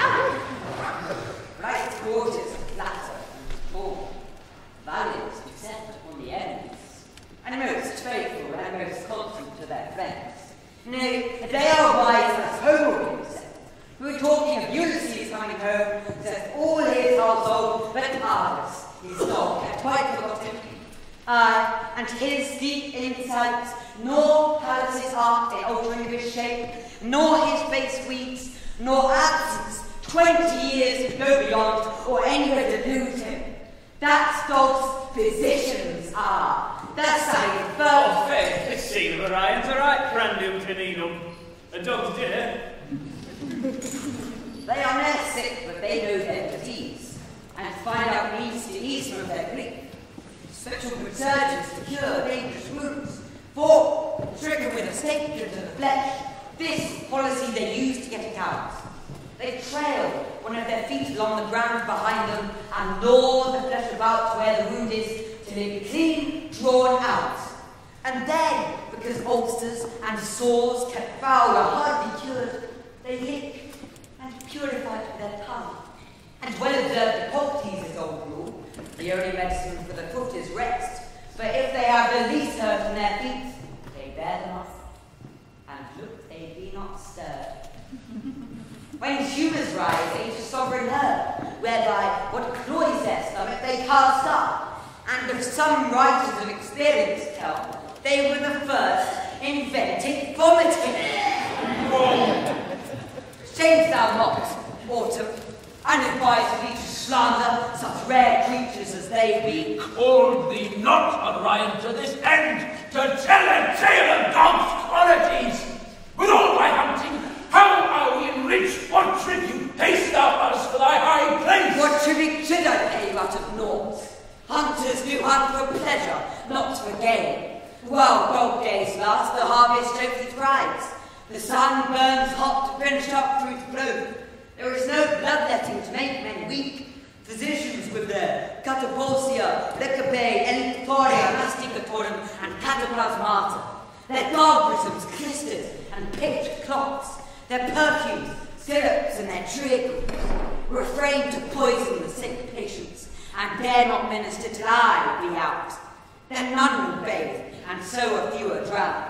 Right quarters flatter and tall, valiant descent upon the enemies, and most faithful and most constant to their friends. Nay, they are wise as home, so that all his household but ours, his dog, had quite forgotten. Aye, and his deep insights, nor Palace's art in altering of his shape, nor his face weeks, nor absence 20 years to go beyond, or anywhere to lose him. That's dog's physicians are. That's how he felt. Oh, faith, this scene of Orion's a right brandum to need 'em. A dog's dinner. They are near sick, but they know their disease, and find out means to ease them of their grief. Special surgeons to cure dangerous wounds, for, stricken with a stake into the flesh, this policy they use to get it out. They trail one of their feet along the ground behind them and gnaw the flesh about to where the wound is till it be clean drawn out. And then, because ulcers and sores kept foul are hardly cured, they lick and purify it with their tongue. And well-observed Hippocrates is old rule. The only medicine for the foot is rest, for if they have the least hurt in their feet, they bear them up, and look they be not stirred. When humours rise, age a sovereign herb, whereby what cloys their stomach they cast up, and if some writers of experience tell, they were the first invented vomiting. Shamest thou not, Autumn, unadvised to slander such rare creatures as they be. Called thee not, Orion, to this end, to tell a tale of God's qualities. With all thy hunting, how are we enriched? What tribute payst thou us for thy high place? What tribute should I pay you out of naught? Hunters do hunt for pleasure, not for gain. While dog days last, the harvest trophy thrives. The sun burns hot to finish up fruit bloom. There is no bloodletting to make men weak. Physicians with their catapulsia, lecape, elictoria, masticatorum, and cataplasmata. Their barbarisms, clysters, and picked clots. Their perfumes, syrups, and their treacles. Refrain to poison the sick patients, and dare not minister till I be out. Then none will bathe, and so a few are drowned.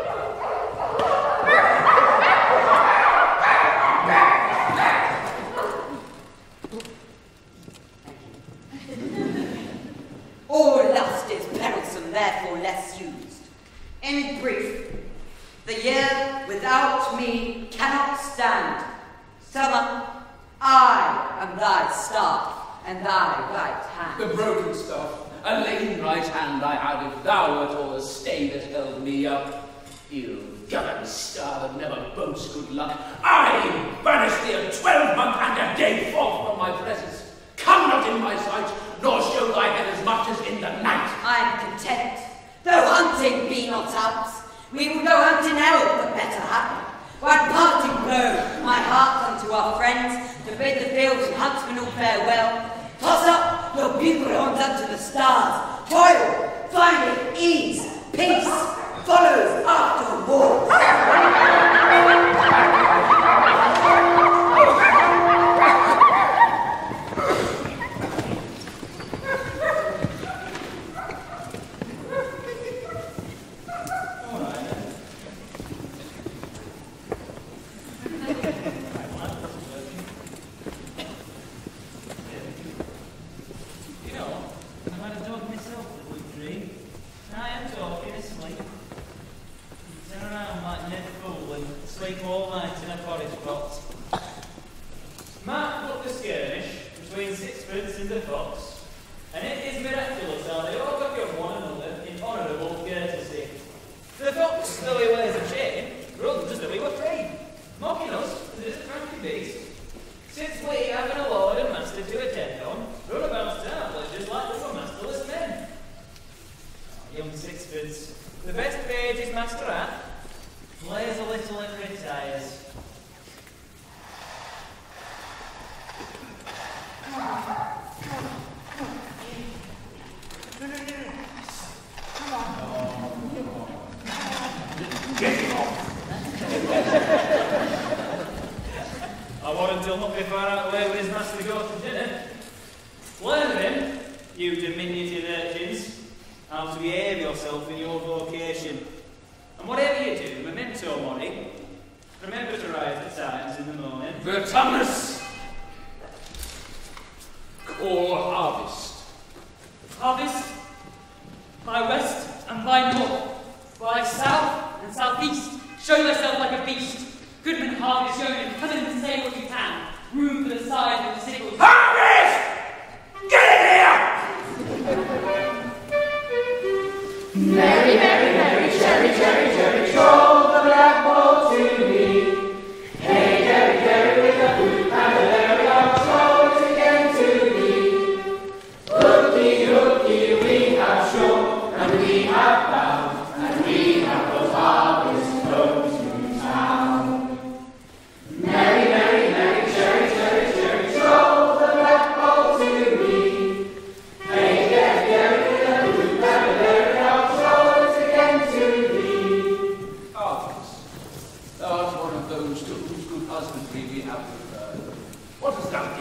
All lust is perilsome, therefore less used. In brief, the year without me cannot stand. Summer, I am thy staff, and thy right hand. The broken staff, a lame right hand I had if thou wert all the stay that held me up. Ill-governed star that never boasts good luck, I banish thee a 12-month and a day forth from my presence. Come not in my sight, nor show thy head as much as in the night. I am content, though hunting be not out. We will go hunting else, but better happen. One parting blow, my heart unto our friends, to bid the fields and huntsmen all farewell. Toss up your bugle horns unto the stars. Toil, finding ease, peace, follows after war.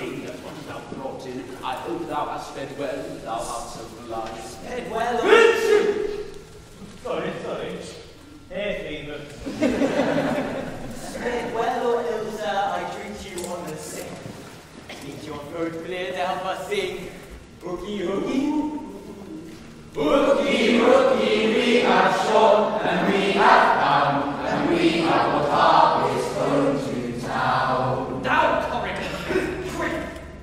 king, that one thou brought in, I hope thou hast fed well, thou art so polite. Fed well, Sorry. Hay fever. Fed well or ill, sir, I treat you on the sick. Keep your throat cleared out by sing. Hooky, hooky. Hooky, hooky, we have shorn, and we have bound, and we have what harvest home to town. Down, Corrigan! Quick!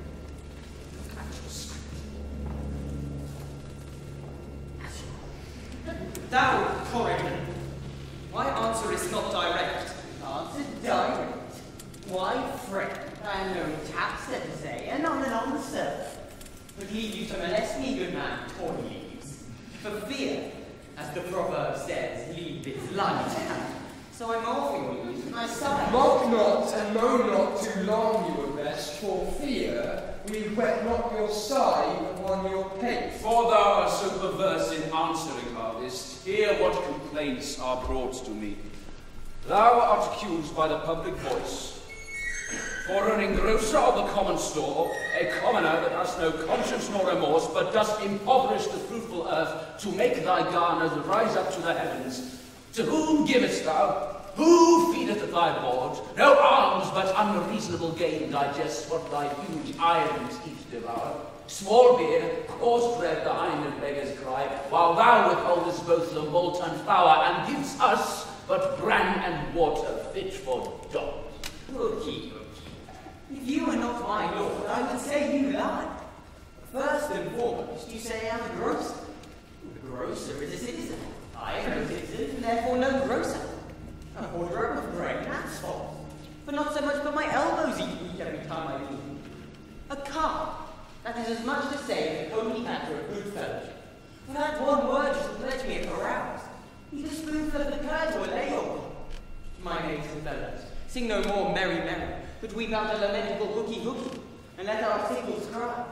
Down, Corrigan! My answer is not direct. Answer direct. Why, friend, I have no taps to say, and on the surf. But leave you to molest me, good man, torn leaves. For fear, as the proverb says, leave is light. So I'm offering you my side. Mock not and moan not too long, you were best, for fear we whet not your side upon your pate. For thou art so perverse in answering harvest, hear what complaints are brought to me. Thou art accused by the public voice for an engrosser of the common store, a commoner that has no conscience nor remorse, but dost impoverish the fruitful earth to make thy garners rise up to the heavens. To whom givest thou? Who feedeth at thy board? No alms, but unreasonable gain digest what thy huge irons each devour. Small beer, coarse bread, the hind and beggars cry, while thou withholdest both the malt and flour, and givest us but bran and water fit for dogs. Hooky, hooky. If you were not my lord, I would say you lie. First and foremost, you say I'm a grocer. The grocer is a citizen. I am no citizen, and therefore no grocer. A orderer of grain, that's false. For not so much but my elbows eat weak every time I leave. A card, that is as much to say as a homely matter of good fellowship. For that one word you shall pledge me a carouse. Eat a spoonful of the curd or lay your call. My mates and fellows, sing no more merry merry, but weep out a lamentable hooky hooky, and let our sickles cry.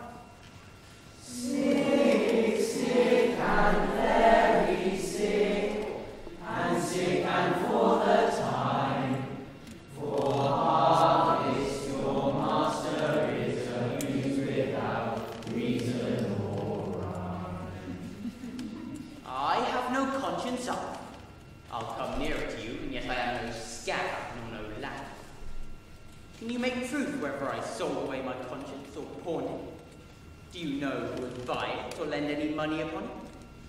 Sick, sick, and very sick, and sick and for the time, for harvest your master is abused without reason or rhyme. I have no conscience either. I'll come nearer to you, and yet I am no scatter nor no lamb. Can you make truth whether I sold away my conscience or pawned it? Do you know who would buy it or lend any money upon it?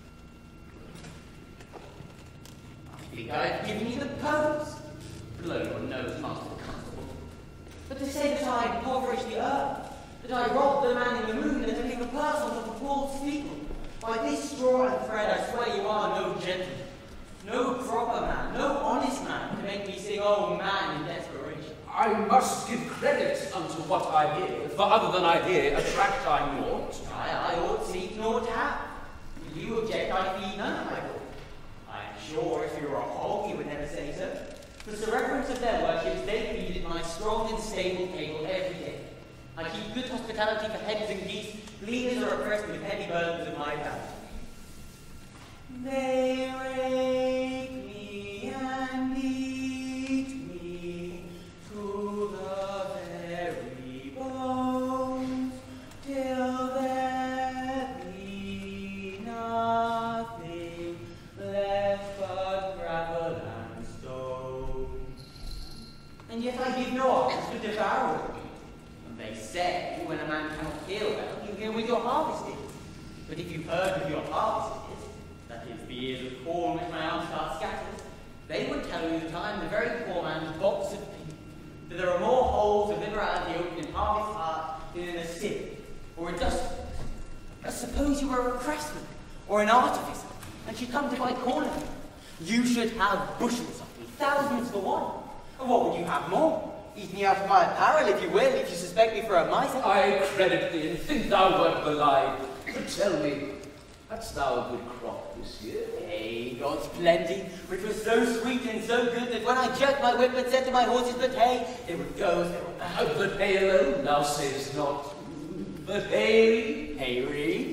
I think I've given you the pose. Blow your nose, Master Constable. But to say that I impoverished the earth, that I robbed the man in the moon, that I took a purse on top of Paul's steeple, by this straw and thread I swear you are no gentleman, no proper man, no honest man to make me sing, oh man, in desperation. I must give credit unto what I hear, for other than I hear, attract I naught. I ought seek nor tap. If you object, I feed none of my lord. I am sure if you were a hog, you would never say so. For the reverence of their worships, they feed at my strong and stable table every day. I keep good hospitality for hens and geese, leaders are oppressed with heavy burdens of my bounty. They rake me and eat me to the very bones, till there be nothing left but gravel and stones. And yet I give no offense to devour me. And they say, when a man cannot hear well, you hear with your harvest is. But if you've heard with your harvest is, that is the ears of corn which my arms start scatters, they would tell you that I am the very poor man's box of pee. That there are more holes of liberality open in harvest heart than in a sieve, or a dustbin. But suppose you were a craftsman, or an artificer, and should come to buy corn of me. You should have bushels of me, thousands for one. And what would you have more? Eat me out of my apparel, if you will, if you suspect me for a miser. I credit thee, and think thou wert belied. But tell me, hadst thou a good crop this year? Hey, God's plenty, which was so sweet and so good that when I jerked my whip and said to my horses, but hey, they would go as they were bound. But hay alone, thou sayest not. But hay, Hayrie.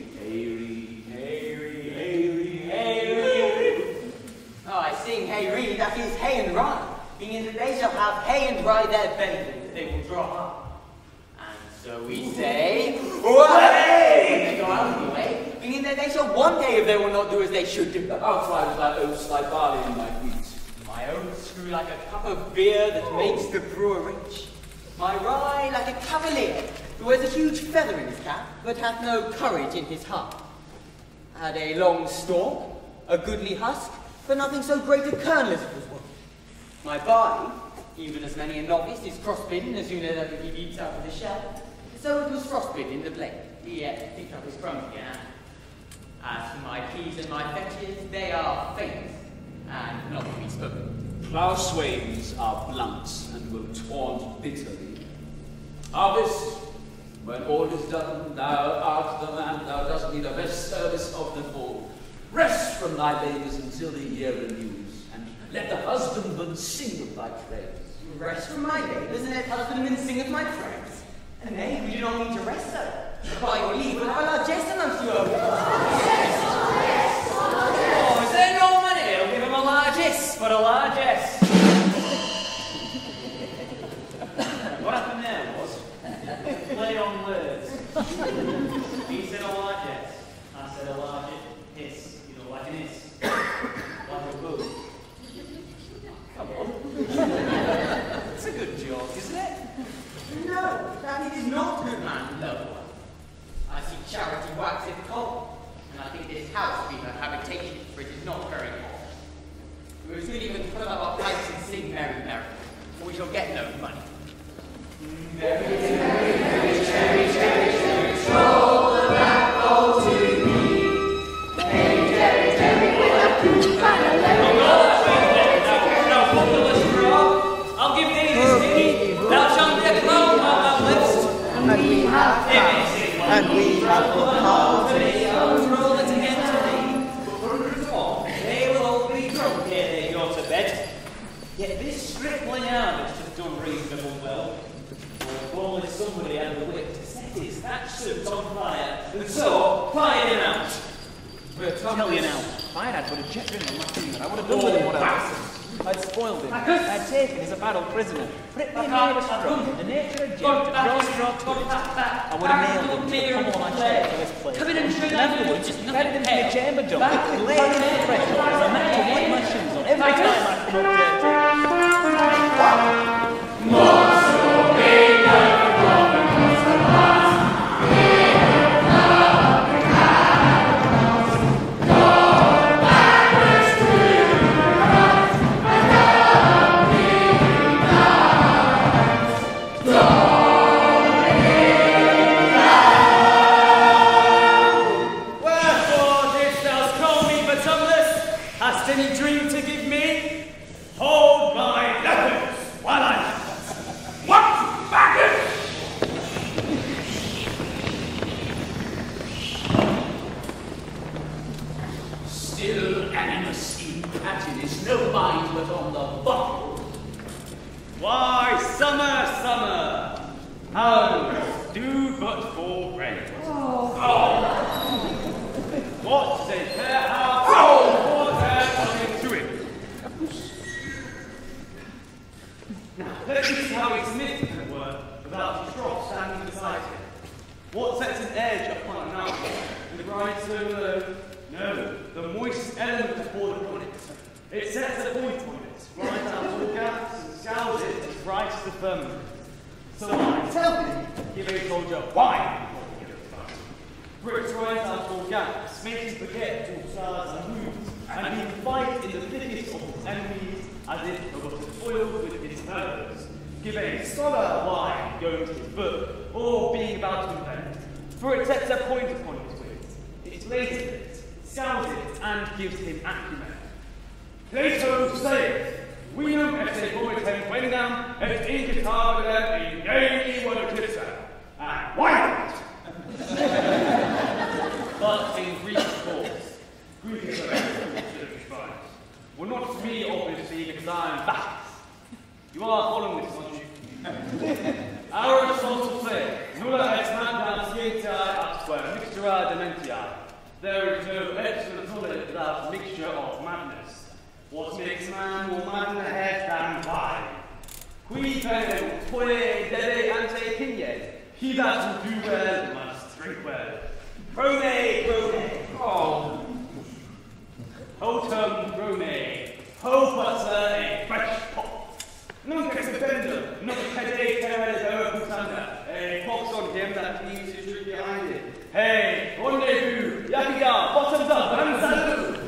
Oh, I sing hayrie, that is hay and rye, being that they shall have hay and rye their benefit, that they will draw up. And So we say, "Way!" They go out of the way, meaning that they shall one day if they will not do as they should do. Outside of that oats like barley in my wheat. My oats screw like a cup of beer that makes the brewer rich. My rye like a cavalier who wears a huge feather in his cap, but hath no courage in his heart. I had a long stalk, a goodly husk, but nothing so great a kernel as it was worth. My body, even as many a novice, is frostbitten as soon as ever he eats out of the shell. So it was frostbitten in the blade. He yet picked up his crumbs again. As for my peas and my fetches, they are famous, and not to be spoken. Plough swains are blunt and will taunt bitterly. Harvest, when all is done, thou art the man, thou dost be the best service of them all. Rest from thy labours until the year renews, and let the husbandman sing of thy praise. Rest from my labours, and let husbandmen sing of my praise. And nay, we do not mean to rest, sir. By your leave, we'll have a largesse amongst you over. Oh, is there no money? I'll give him a largesse for a largesse. What happened there was play on words. He said a largesse. I said a large hiss. You know, like an hiss. Like a boo. Come on. It's a good joke, isn't it? No, that it is not, good man, no. I see charity waxeth cold, and I think this house be her habitation, for it is not very hot. We will soon even put up our pipes and sing merry, merry, for we shall get no money. Merry, merry, merry, cherry, cherry, cherry, stroll the black bowl to me. Merry, cherry, cherry, with a coop and a lemon. Now, footballers draw, I'll give thee this guinea, thou shalt be a clown on thou livest. And we have the power to make our roll it again to thee. They will all be drunk ere they go to bed. Yet this stripling harvest has done reasonable well. For only somebody had the wit to set his thatch suit on fire, and so fired him out. Tell you now, if I had put a jet in on my finger, I would have done with him what I was. I'd spoiled him. I'd taken as a battle prisoner. Put it in the nature of Jim to draw straw to it. I would have nailed him to the pommel on my chair to this place. Come in and shoot afterwards, just nothing him to a chamber jump. Lay him in the threshold as a man to wipe my shoes on every time I come up dirty. Why, summer, summer, hounds do but for rain. What say fair house, water coming to it? Now, let me see how he smith can work without a trough standing beside him. What sets an edge upon a mountain, and the bride so low? No, the moist element is poured upon it. It sets a point on it, grinds out all gaps, and scours it as bright as the firmament. So I tell me, give a soldier wine before he gets fight. For it grinds out all gaps, makes him forget all stars and moons, and he can fight in the thickest of his enemies as if he was foiled with his fellows. Give a scholar wine going to his book, or being about to invent, for it sets a point upon his wit. It lays it, scours it, and gives him acumen. Plato saith, Vinum esse poetem quenam, et incitabilem in gay voluptuosa. And why not? But in Greek courts, Greek is a very fine. Well, not me, obviously, because I am Bacchus. You are following this, aren't you? Aristotle said, nulla ex magna scientiae absque mixtura dementiae. There is no excellent knowledge without mixture of madness. What makes man more mad in the head than wine? Qui penem, toe debe ante pinies, He that will do well must drink well. Brome, brome. Oh. Hotum, brome. Ho butter, a fresh pot. Nunc expendum, nunc pede teres putanda. A pox on him that leaves his drink behind it. Hey, rendezvous, yakiga, bottoms up, and salute.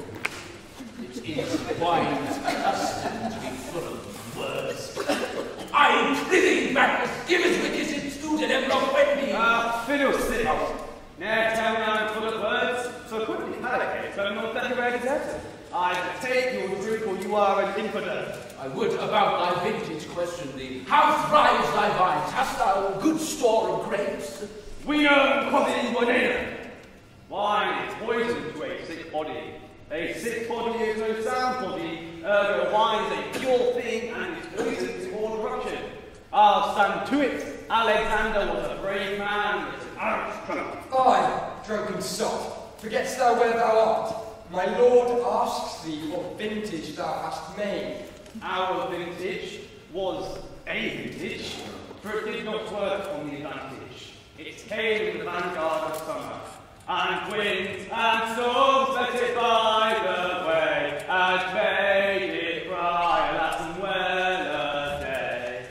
It is wine's custom to be full of words. I prithee, Magnus, give us with this institute and emblem Wendy. Fiddlesticks. Now tell me I'm full of words, so quickly palate, so I'm not better where it is. Either take your drink or you are an infidel. I would about thy vintage question thee. How thrives thy vines? Hast thou good store of grapes? We know quantity bonena. Wine is poison to a sick body. A sick body is no sound body. Ergo wine is a pure thing and is poison to all corruption. I'll stand to it. Alexander was a brave man, but an arrant drunk. Aye, drunken sot, forgett'st thou where thou art? My lord asks thee what vintage thou hast made. Our vintage was a vintage, for it did not work on the advantage. It came in the vanguard of summer, and winds and storms let it by the way, and made it cry, alas and well a day.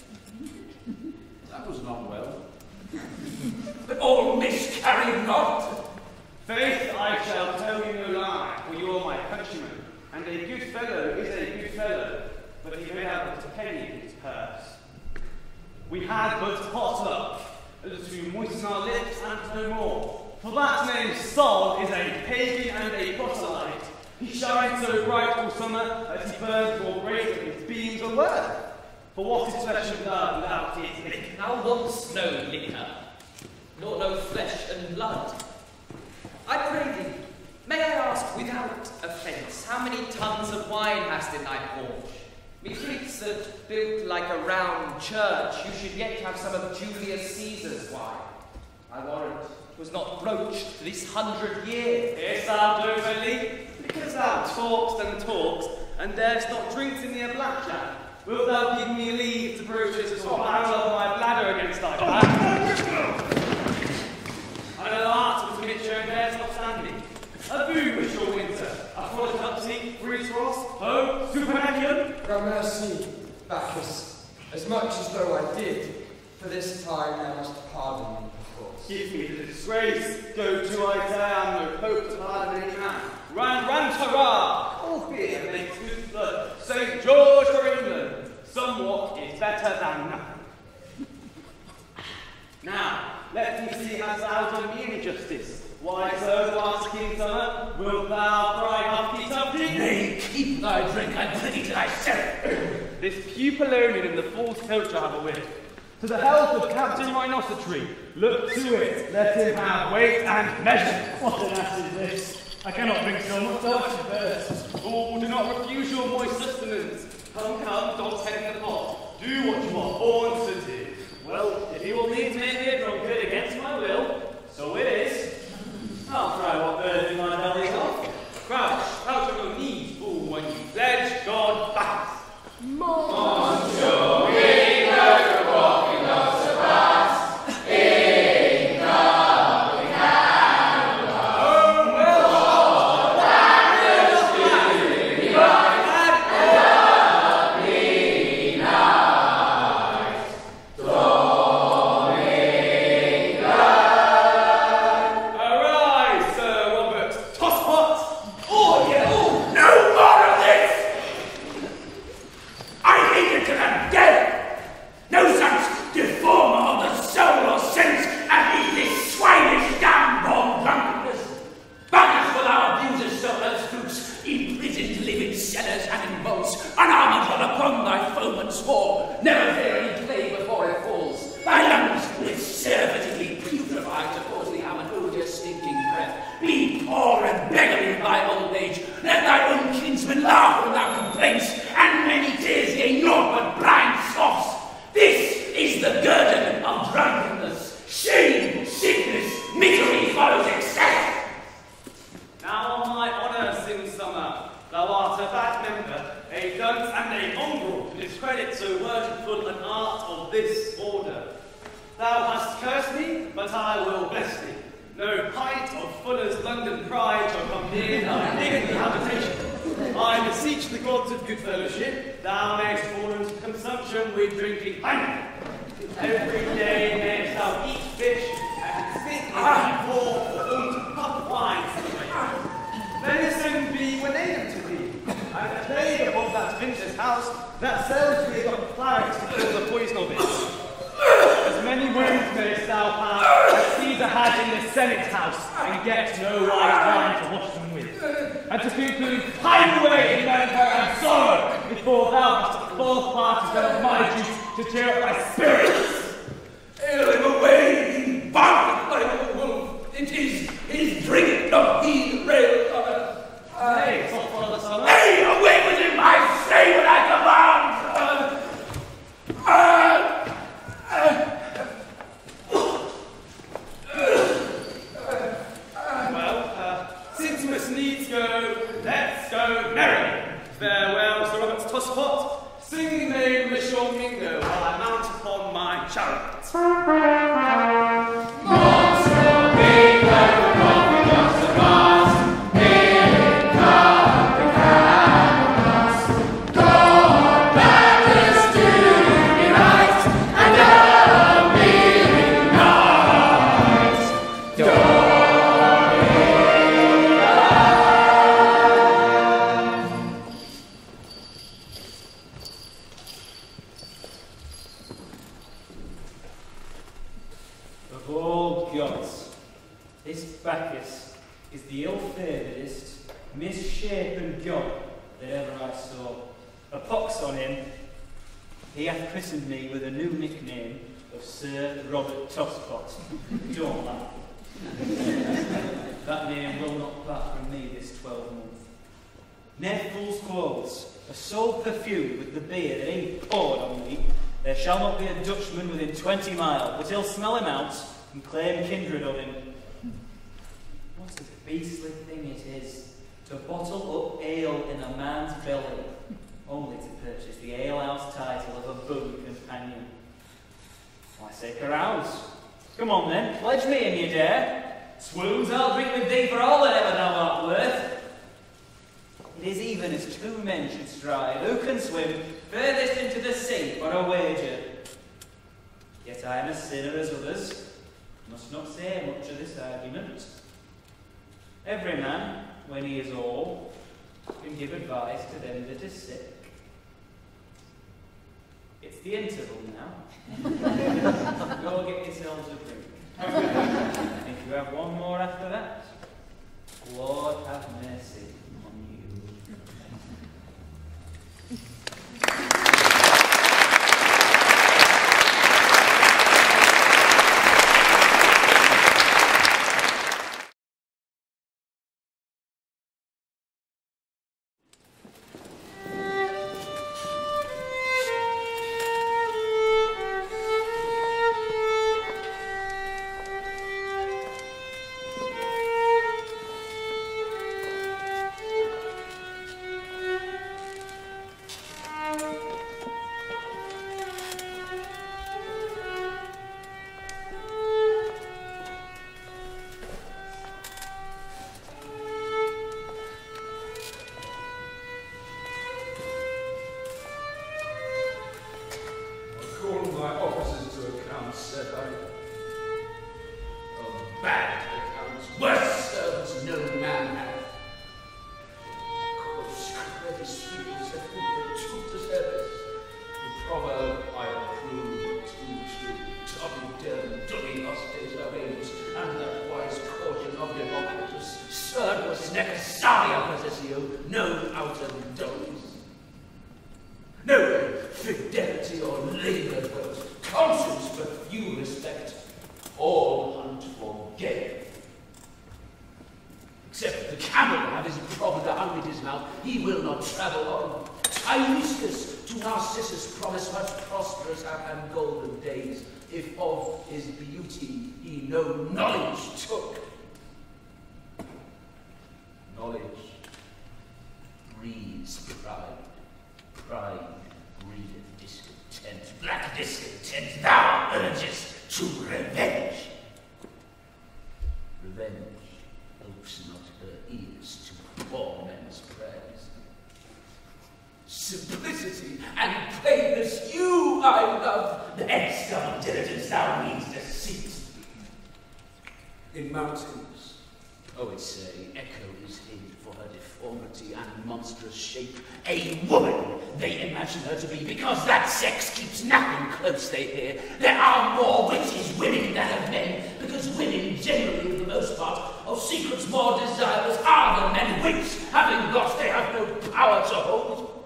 That was not well. But all miscarried not. Faith, I shall tell you no lie, for you are my countryman, and a good fellow is a good fellow, but he may have but a penny in his purse. We had but hot luck, to moisten our lips and no more, for that named Sol is a pagan and a proselyte. He shines so bright all summer that he burns more great than his beams are worth. For what is flesh and blood without its liquor? Thou wants no liquor, nor no flesh and blood. I pray thee, may I ask without offence, how many tons of wine hast in thy porch? Methinks that, built like a round church, you should yet have some of Julius Caesar's wine. I warrant 'twas not broached this 100 years. Yes, thou do, Bentley, because thou talkst and talkst, and darest not drink to me a blackjack. Wilt thou give me leave to broach it or barrel of my bladder against thy back? I know art was Mitcher and dares not stand me. A boo wish your winter, a frolic upsy, Bruce Ross, ho, Supernaculum. Gramercy, Bacchus, as much as though I did, for this time thou must pardon me, of course. Give me the disgrace, go to I say I'm no pope to pardon any man. Run, hurrah! All beer makes good blood. St. George for England, somewhat is better than nothing. Now, let me see hast thou done me any justice. Why so, asked King Summer, wilt thou cry Huffy Tufty? Nay, keep thy drink and pity to thyself. This pupil learned in the false coach I have a wit. To the health of Captain Rhinocetree, look to it, let him have weight and measure. What an ass is this? I cannot drink so much first. Oh, do not refuse your moist sustenance. Come, dog's head in the pot. Do what you are born to do. Well, if you will need to make me a drunkard against my will, so it is. I'll try what bird in my belly's off. Crouch out on your knees, fool, when you pledge God back. Monsieur, we know the walking of the past. Ain't nothing happened. Oh, well, that is still right. Lovely night. Stormy but I will bless thee. No height of Fuller's London pride shall come near thy dignity habitation. I beseech the gods of good fellowship, thou mayest fall into consumption with drinking Heineken. Every day mayest thou eat fish, and spit in thy forth to puff wine from thy mouth. Venison be wenated to thee, and a plague above that Finch's house, that sells thee of claret to kill the poison of it. As many wounds mayest thou have as Caesar had in the Senate house, and get no white wine to wash them with. And to conclude, hide away in melancholy and sorrow, before thou hast a fourth part of my juice to cheer up thy spirits. Hail him away, bark like a wolf. It is his drink, not he the rail comer. Hey, stop for the summer. Hey, away with him, I say what I command. Since we must needs go, let's go merrily. Farewell, Sir Robert Tosspot. Sing me Michel Mingo while I mount upon my chariot. Monster, big like a just a glass, here come the cats. God, that is doing right, and a weary night. Of all gods, this Bacchus is the ill-favouredest, misshapen god that ever I saw. A pox on him, he hath christened me with a new nickname of Sir Robert Tosspot. Don't laugh. That name will not part from me this 12-month. Ne'er fool's clothes are so perfumed with the beer that he poured on me, there shall not be a Dutchman within 20 mile, but he'll smell him out and claim kindred on him. What a beastly thing it is to bottle up ale in a man's belly, only to purchase the alehouse title of a boon companion. I say carouse. Come on then, pledge me in you dare. Swoons, I'll drink with thee for all that ever thou art worth. It is even as two men should strive, who can swim furthest into the sea for a wager. Yet I am a sinner as others, must not say much of this argument. Every man, when he is old, can give advice to them that is sick. It's the interval now. Go get yourselves a drink. And if you have one more after that, Lord have mercy on you. in mountains. Oh, it's Echo is hid for her deformity and monstrous shape. A woman, they imagine her to be, because that sex keeps napping close, they hear. There are more witches women than of men, because women generally, for the most part, of secrets more desirous are than men. Wits, having got, they have no power to hold.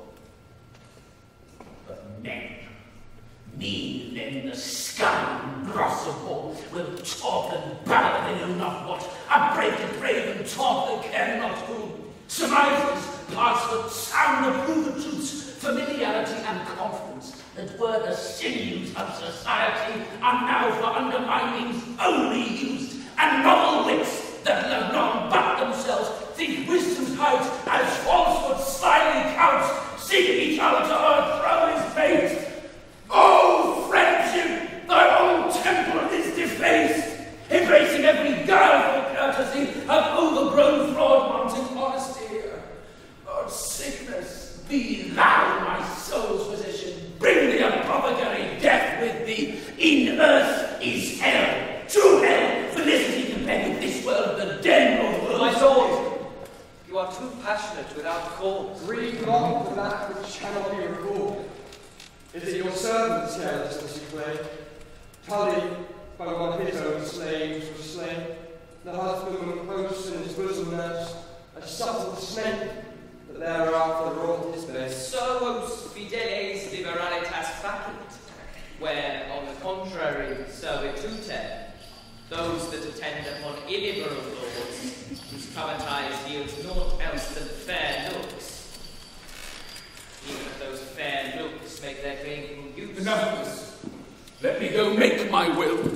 But men, mean men, the scum grossople, will talk and babble they know not what, are brave to brave and talk they care not who. Surmises, parts that sound of proven truths, familiarity and confidence, that were the sinews of society, are now for underminings only used, and novel wits that love none but themselves, think wisdom's height as falsehood slyly counts, seek each other to o'erthrow his fate. Oh, friendship, thy own temple is defaced, embracing every guileful courtesy of overgrown fraud-wanting honesty. Oh, sickness, be thou my soul's physician, bring the apothecary death with thee. In earth is hell, true hell, felicity compared with this world, the den of worlds. My lord, you are too passionate without cause. Grieve not for that which cannot be recalled. Is it your servant's carelessness you claim? Tully, by one of his own slaves, was slain. The husbandman close in his bosom nursed, a subtle snake that thereafter wrought his best. Servos fideles liberalitas facit, where, on the contrary, servitutem, those that attend upon illiberal lords, whose covetise yields naught else than fair looks. Even if those fair looks make their gainful use. Enough of this. Let me go make my will.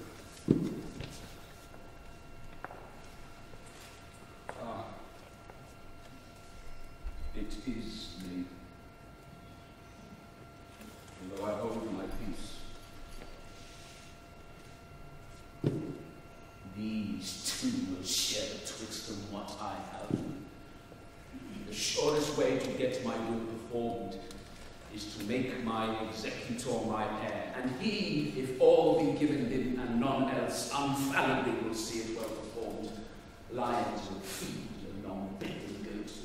Ah. It is me. Although I hold my peace. These two will share betwixt them what I have. The surest way to get my will performed is to make my executor my heir, and he, if all be given him and none else, infallibly will see it well performed. Lions will feed along bending goats.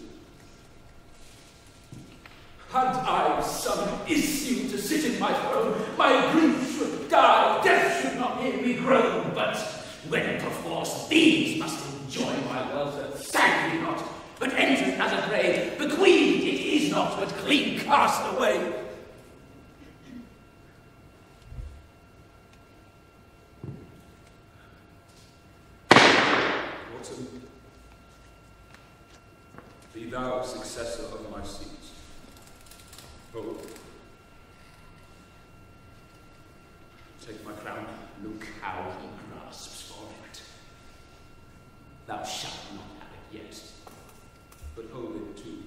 Had I some issue to sit in my throne, my grief should die, death should not hear me groan, but when perforce these must enjoy my welfare, thank me not, but entered as a prey, bequeathed it is not, but clean cast away. Autumn, be thou successor of my seat. Oh, take my crown, look how he grasps for it. Thou shalt not have it yet, but hold it too.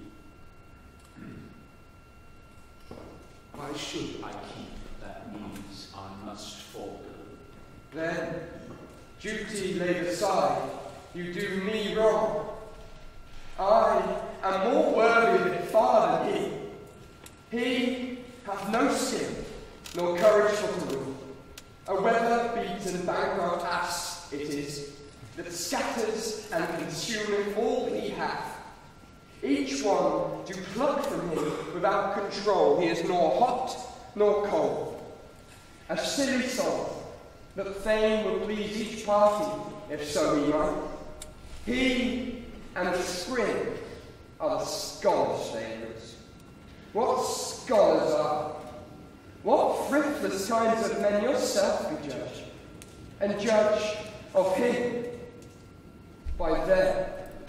Why should I keep that means I must forego? Then, duty laid aside, you do me wrong. I am more worthy of it far than he. He hath no skill, nor courage for to rule. A weather-beaten bankrupt ass it is, that scatters and consuming all he hath. Each one do pluck from him without control. He is nor hot nor cold. A silly soul, that fain would please each party, if so he might. He and the spring are the scholars' favourites. What scholars are? What thriftless kinds of men yourself you judge, and judge of him by them.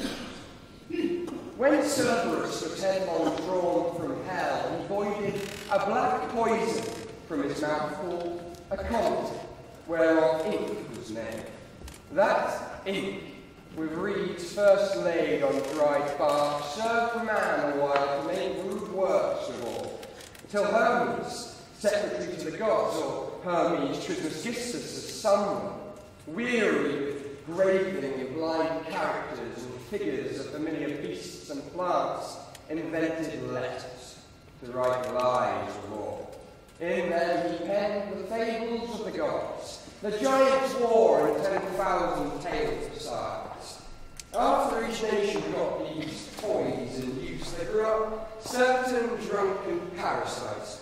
When Cerberus was headlong drawn from hell, he voided a black poison from his mouth called a comet, whereof ink was named. That ink, with reeds first laid on dried bark, served man a while to make rude works withal, till Hermes, secretary to the gods, or Hermes Trismegistus as someone, weary with graving of blind characters and figures of familiar beasts and plants, invented letters to write lies of all. In them he penned the fables of the gods, the giants' war and 10,000 tales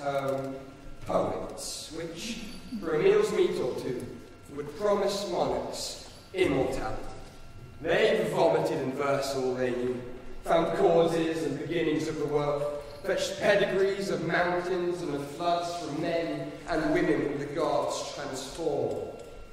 term poets, which, for a meal's meat or two, would promise monarchs immortality. They vomited in verse all they knew, found causes and beginnings of the world, fetched pedigrees of mountains and of floods from men and women whom the gods transformed.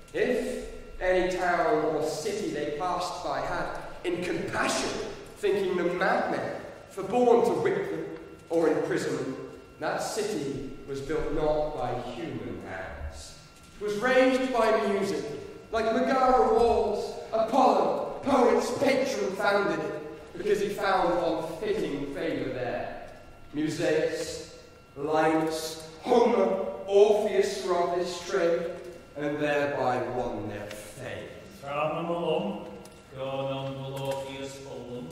If any town or city they passed by had, in compassion, thinking them madmen, forborne to whip them or imprison them, that city was built not by human hands. It was raised by music, like Megara walls. Apollo, poet's patron, founded it, because he found one fitting favour there. Musaeus, Linus, Homer, Orpheus wrought his trade, and thereby won their fame. Travel along, go on Orpheus Fulham.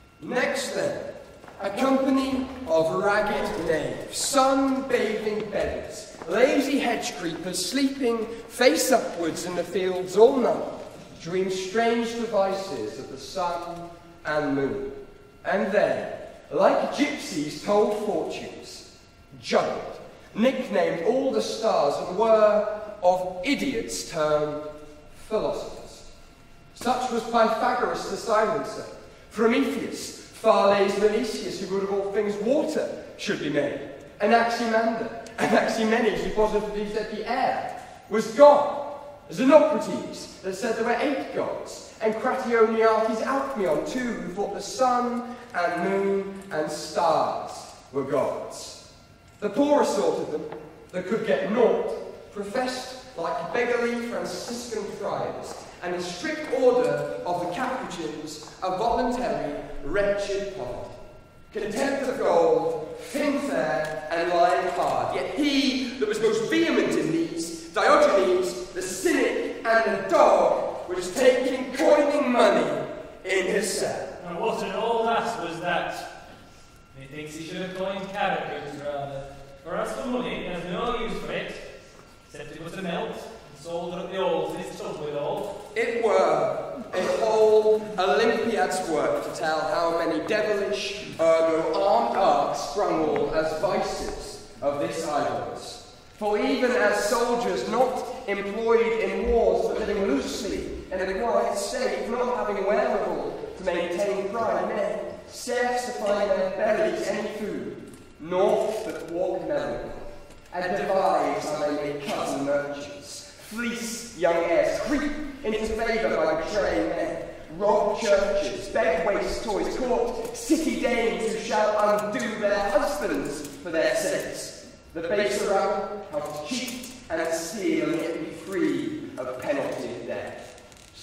Next then, a company of ragged knaves, sun-bathing beggars, lazy hedge creepers, sleeping face upwards in the fields all night, dream strange devices of the sun and moon, and then, like gypsies, told fortunes, juggled, nicknamed all the stars, and were of idiots termed philosophers. Such was Pythagoras the silencer, Prometheus, Thales Milesius, who would of all things water should be made, Anaximander, Anaximenes, who posited that the air was God, Xenocrates, that said there were 8 gods, and Crationiates Alcmaeon too, who thought the sun and moon and stars were gods. The poorer sort of them, that could get naught, professed like beggarly Franciscan friars, and in strict order of the Capuchins, a voluntary, wretched poverty. Contempt of gold, thin fare, and lying hard. Yet he that was most vehement in these, Diogenes, the cynic and the dog, was taking coining money in his cell. And what in all that was that? Methinks he should have coined characters rather. For as for money, he has no use for it, except it was to melt, and solder up the holes in his tub withal. It were a whole Olympiad's work to tell how many devilish, ergo armed arts sprung all as vices of this idleness. For even as soldiers not employed in wars but living loosely in a quiet state, not having wherewithal to maintain pride, may scarce to find their bellies any food, naught but walk melancholy, and devise how they may cousin merchants, fleece young heirs, creep into favour by betraying men, rob churches, beg waste toys, court city dames who shall undo their husbands for their sakes. The baser rabble, how to cheat and steal and yet be free of penalty of death.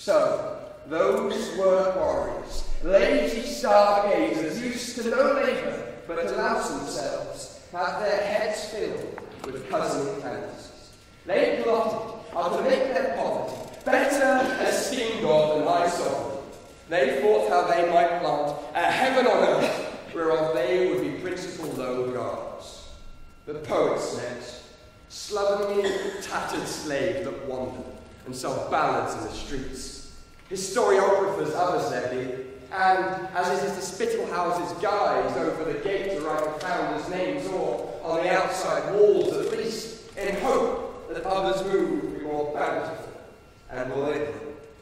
So, those were warriors, lazy stargazers, used to no labour but to louse themselves, have their heads filled with cozening fantasies. They plotted how to make their poverty better esteemed of than high sovereign. They thought how they might plant a heaven on earth, whereof they would be principal low gods. The poets next, slovenly, tattered slaves that wander and sell ballads in the streets. Historiographers others there be, and as it is the Spittle House's guise over the gate to write the founders' names, or on the outside walls at least, in hope that others move will be more bountiful and will live.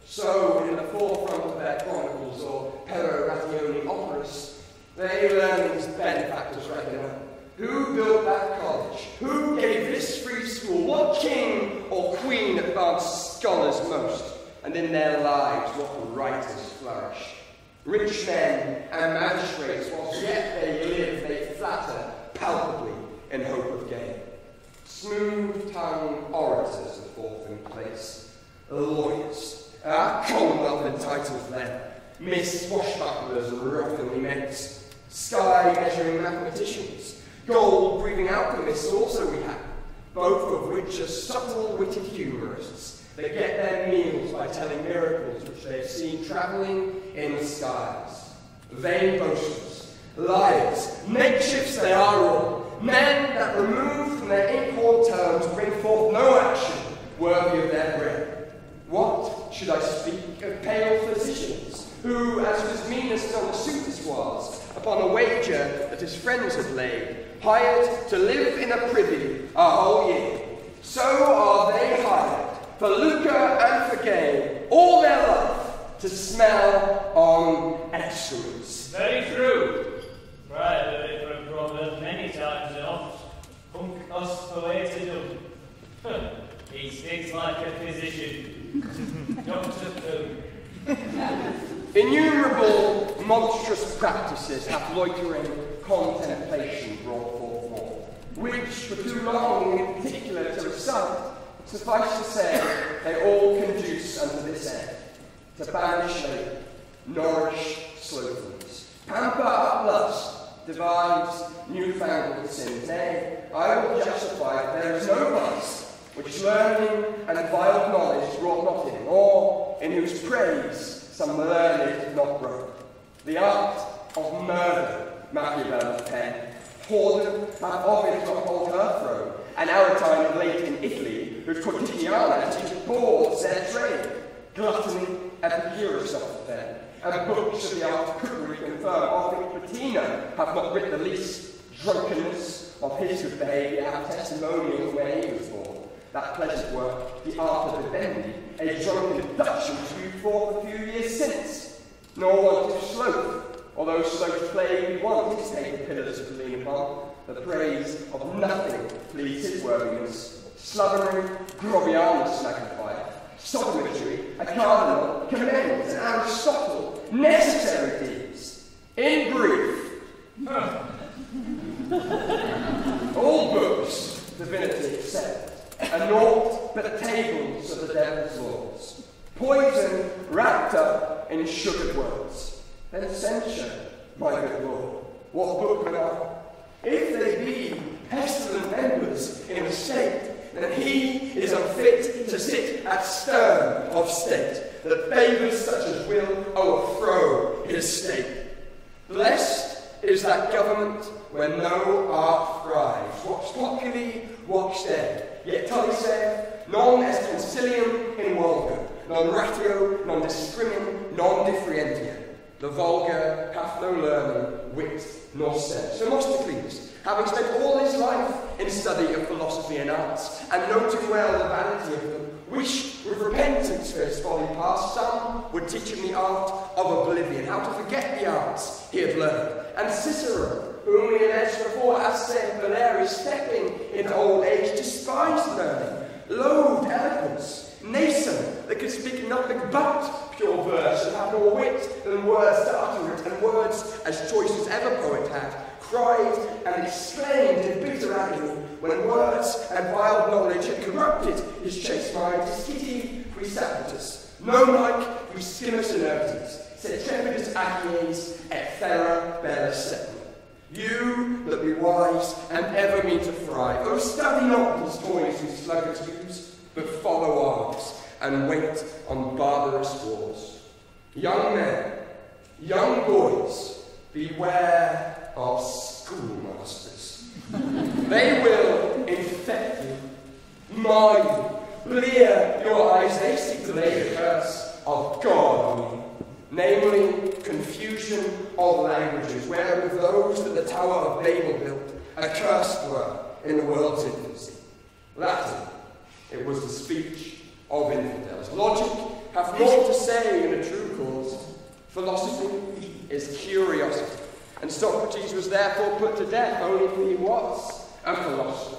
So, in the forefront of their chronicles or Peroratione operas, they learning's benefactors reckon up. Who built that college? Who gave this free school? What king or queen advanced scholars most? And in their lives, what writers flourish? Rich men and magistrates, whilst yet they live, they flatter palpably in hope of gain. Smooth-tongued orators are fourth in place. Lawyers, our commonwealth entitles them. Miss swashbucklers and ruffianly mates. Sky-measuring mathematicians. Gold-breathing alchemists also we have, both of which are subtle-witted humorists. They get their meals by telling miracles which they've seen travelling in the skies. Vain boasters, liars, makeshifts they are all, men that remove from their inkhorn terms bring forth no action worthy of their bread. What should I speak of pale physicians, who, as was meanest on the suitors was, upon a wager that his friends had laid, hired to live in a privy a whole year. So are they hired, for lucre and for gain, all their life, to smell on excellence. Very true. For I have heard it from a proverb many times enough. Hunc os poetatum. He speaks like a physician. Dr. Who? Innumerable monstrous practices hath loitering contemplation brought forth more, which, for too long in particular to recite, suffice to say, they all conduce unto this end, to banish labour, nourish slothfulness, pamper up lust, devise newfangled sins. Nay, I will justify that there is no vice which learning and vile knowledge wrought not in, or in whose praise some learned not broke. The art of murder, Machiavel pen, Horden hath Ovid not hold her throne, and our time of late in Italy, whose quotidiana teach boards their trade. Gluttony, Epicurus of the pen, and books of the art of cookery confirm, of which Platina hath not writ the least. Drunkenness of his good behaviour have testimonials where he was born. That pleasant work, the art of Vivendi, a drunken Dutchman viewed forth a few years since. Nor wanted sloth, although sloth plague we want his taken pillars to lean upon. The praise of nothing pleased his worthiness. Slovenly, Grobianus magnified. Sodometry, a cardinal, commends an Aristotle, necessary deeds. In brief, all books, divinity except, and naught but tables of the devil's laws. Poison wrapped up in sugared words. Then censure, my good Lord, what book would I? If they be pestilent members in a state, then he is unfit to sit at stern of state, that favours such as will overthrow his state. Blessed is that government where no art thrives. Vox populi, vox Dei. Yet Tully saith, non est concilium in vulgar, non ratio, non discrimin, non differentium. The vulgar hath no learning, wit, nor sense. So Mostocles, having spent all his life in study of philosophy and arts, and noting well the vanity of them, wished with repentance for his folly past, some would teach him the art of oblivion, how to forget the arts he had learned. And Cicero, whom we alleged before, as said Valerius, stepping into old age, despised learning, loathed eloquence, nascent, that could speak nothing but pure verse, and had more wit than words to utter it, and words as choice as ever poet had, cried and exclaimed in bitter agony, when words and vile knowledge had corrupted his chaste mind. Disciti Presapitus, no like Euscimus inertis, sed trepidus agies et fera bella seppum. You that be wise and ever mean to thrive, oh study not these toys we sluggards use, but follow arms and wait on barbarous wars. Young men, young boys, beware of schoolmasters. They will infect you, mar you, blear your eyes. They seek to lay the curse of God on you, namely confusion of languages, wherewith those that the Tower of Babel built accursed were in the world's infancy. Latin, it was the speech of infidels. Logic hath naught to say in a true cause. Philosophy is curiosity, and Socrates was therefore put to death only for he was a philosopher.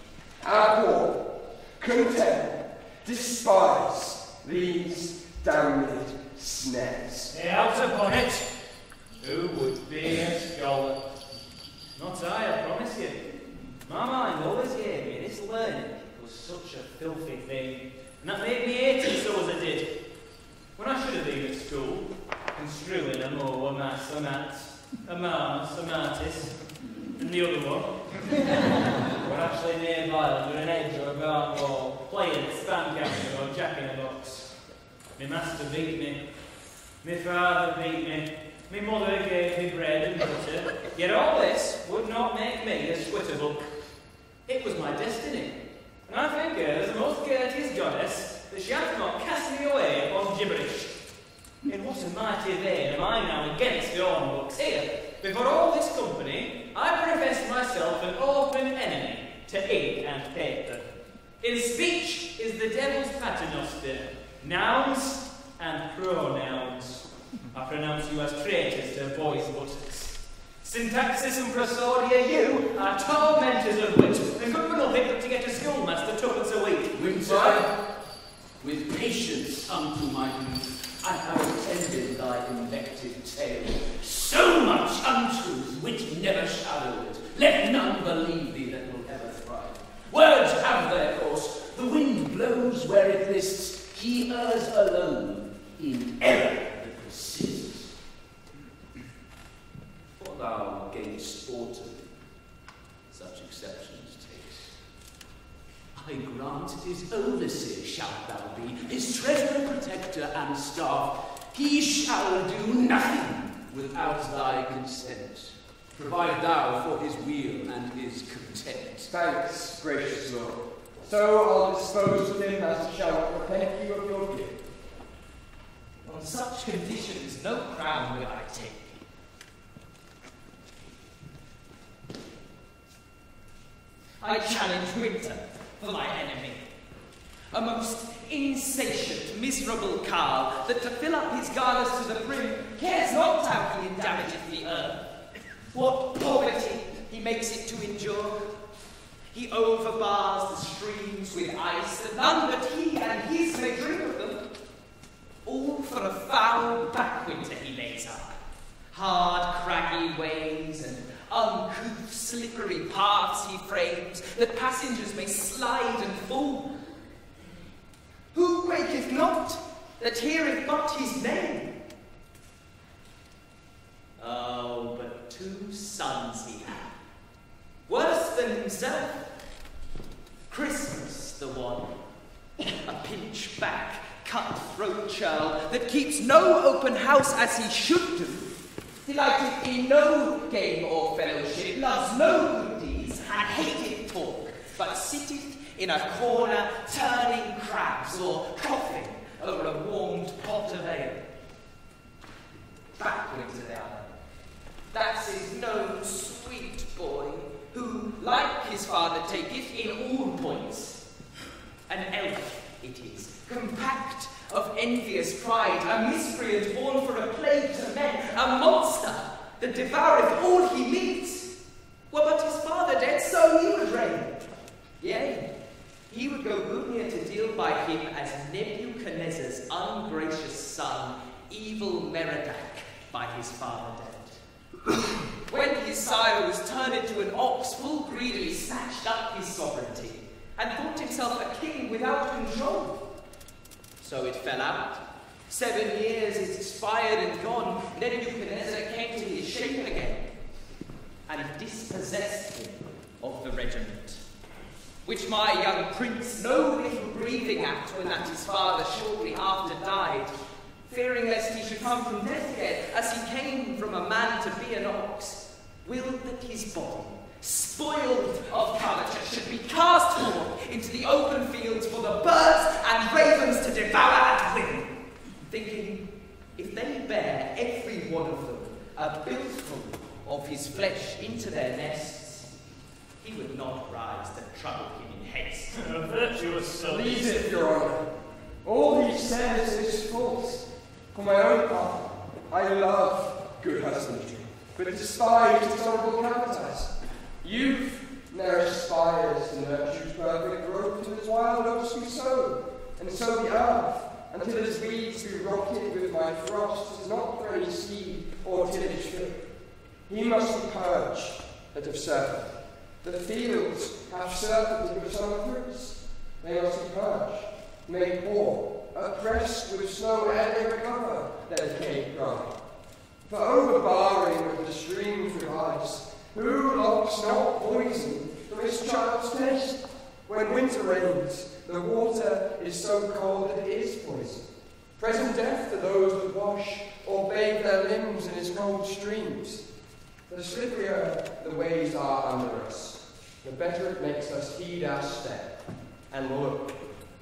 Abhor, contemn, despise these damned snares. Out upon it! Who would be a scholar? Not I promise you. My mind always gave me this learning was such a filthy thing, and that made me hate it so as I did. When I should have been at school, construing a mo, a mass, a mat, a marmus, a martis, and the other one, were actually nearby under an edge or a barn wall, playing at span counter or jack-in-a-box. My master beat me, my father beat me, my mother gave me bread and butter, yet all this would not make me a squittable. It was my destiny, and I think her as a most courteous goddess, that she hath not cast me away upon gibberish. In what a mighty vein am I now against your books here? Before all this company, I profess myself an open enemy to ink and paper. In speech is the devil's paternoster, nouns and pronouns. I pronounce you as traitors to boys' buttocks. Syntaxis and prosodia, you are tormentors of wit, and good for nothing but to get a schoolmaster tuppence a week. Winter, with patience unto my youth, I have attended thy invective tale. So much untruth, wit never shadowed. Let none believe thee that will ever thrive. Words have their course, the wind blows where it lists. He errs alone in error that persists. For thou gainst autumn, such exceptions takes. I grant his overseer shalt thou be, his treasurer, protector, and staff. He shall do nothing without thy consent. Provide thou for his weal and his content. Thanks, gracious Lord. So I'll dispose of him as shall not repent you of your gift. On such conditions, no crown will I take. I challenge Winter for my enemy. A most insatiate, miserable carl that to fill up his garners to the brim cares not how he endamageth the earth. What poverty he makes it to endure. He overbars the streams with ice, that none but he and his may drink of them. All for a foul backwinter he lays up. Hard, craggy ways and uncouth, slippery paths he frames, that passengers may slide and fall. Who waketh not, that heareth but his name? Oh, but 2 sons he hath, worse than himself. Christmas, the one, a pinch-back, cut-throat churl that keeps no open house as he should do, delighteth in no game or fellowship, loves no good deeds, and hateth talk, but sitteth in a corner turning crabs or coughing over a warmed pot of ale. Backwinter they are. That's his known sweet boy, who, like his father, taketh in all points. An elf it is, compact of envious pride, a miscreant born for a plague to men, a monster that devoureth all he meets. Were but his father dead, so he would reign. Yea, he would go good near to deal by him as Nebuchadnezzar's ungracious son, evil Merodach, by his father dead. When his sire was turned into an ox, full greedily snatched up his sovereignty, and thought himself a king without control. So it fell out. 7 years is expired and gone, Nebuchadnezzar came to his shape again, and dispossessed him of the regiment, which my young prince no little grieving at when that his father shortly after died, fearing lest he should come from death again, as he came from a man to be an ox, willed that his body, spoiled of coverture, should be cast forth into the open fields for the birds and ravens to devour at will, thinking, if they bear every one of them a billful of his flesh into their nests, he would not rise to trouble him in haste. A virtuous son. Leave it, Your Honour. All he says is false. For my own part, I love good husbandry, but despise its honourable counterpart. Youth ne'er aspires to nurture's perfect growth till its wild oats be sown, and sow the earth, until its weeds be rotted with my frost, is not for any seed or tillage fit. He must be purged that have serpent. The fields have serpent with summer fruits. They must be purged, made poor, oppressed with snow ere they recover their decayed pride. For overbarring with the streams with ice, who locks not poison from his child's taste? When winter rains, the water is so cold that it is poison. Present death to those that wash or bathe their limbs in his cold streams. The slipperier the ways are under us, the better it makes us heed our step and look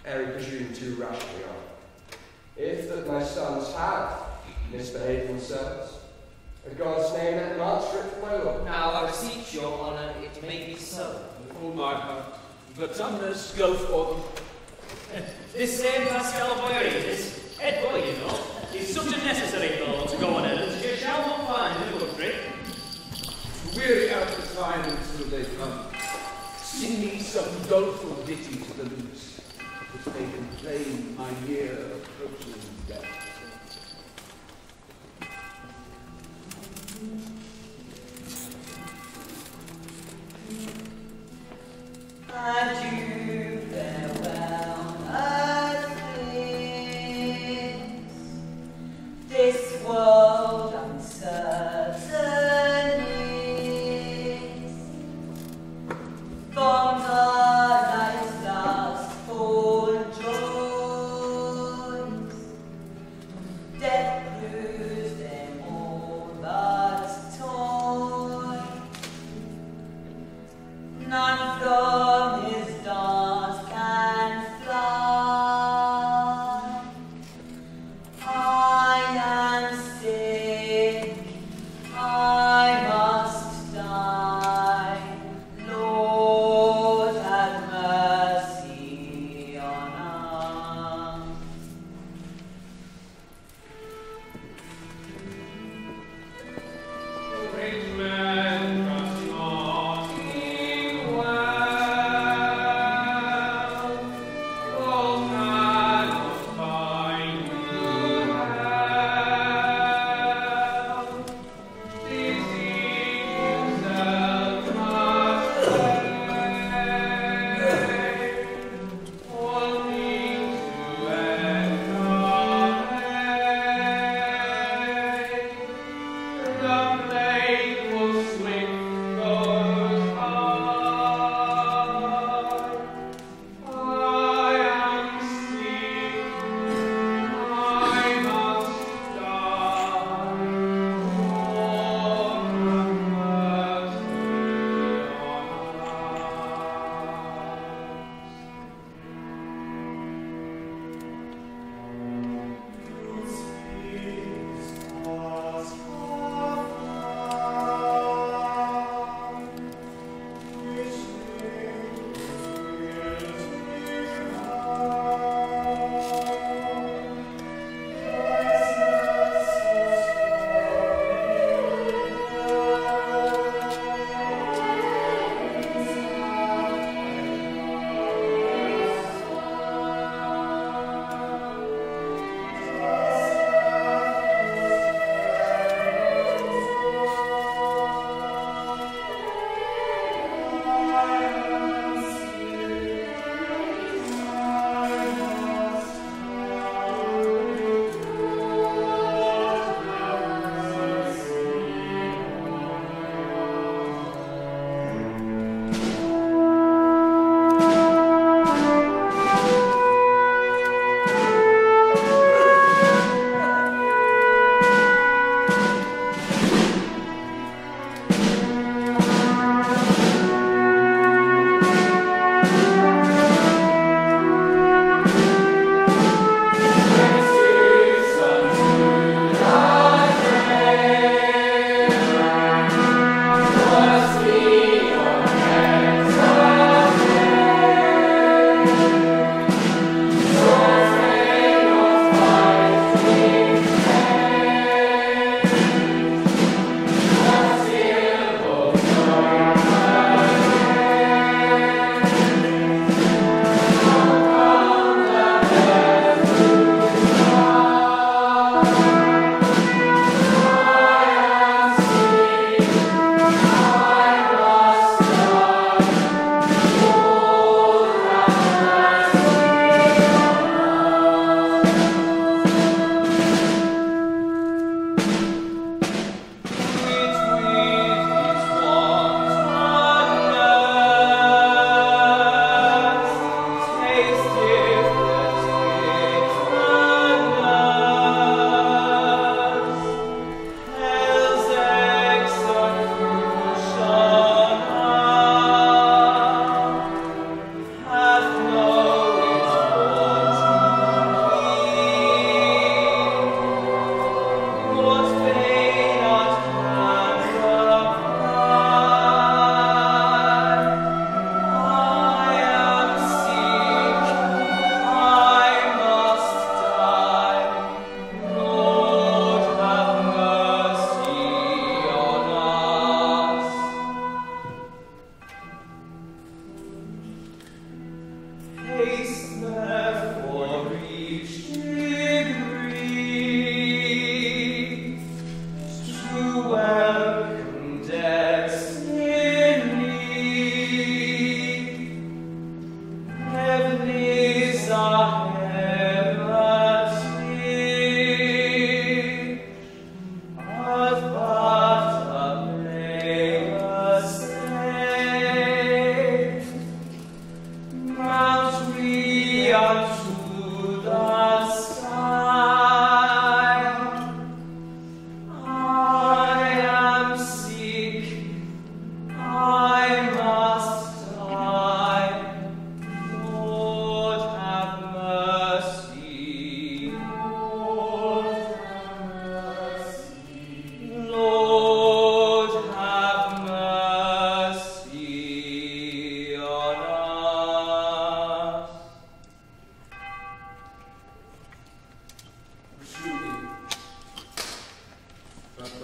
ere he presume too rashly on. If that my sons have misbehaved themselves, in God's name let them answer it for my lord. Now I beseech your honour, it may be so. With all my heart. Vertumnus, go for them. This same Pascal Boyarides, head boy, you know, is such a necessary fellow to go on errands you shall not find in the country. Weary out the time until they come. Sing me some doleful ditty to the lute, which may complain my near approaching death. Adieu, farewell, earthlings. This world uncertain is. From the life's last full joys, death proves them all but toys. None from his dance can fly. I am sick, I must die. Lord, have mercy on us. Great man, trust not him well. All cannot find good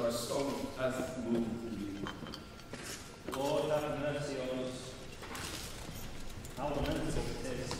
our song hath moved you. Lord, have mercy on us. How lamentable it is.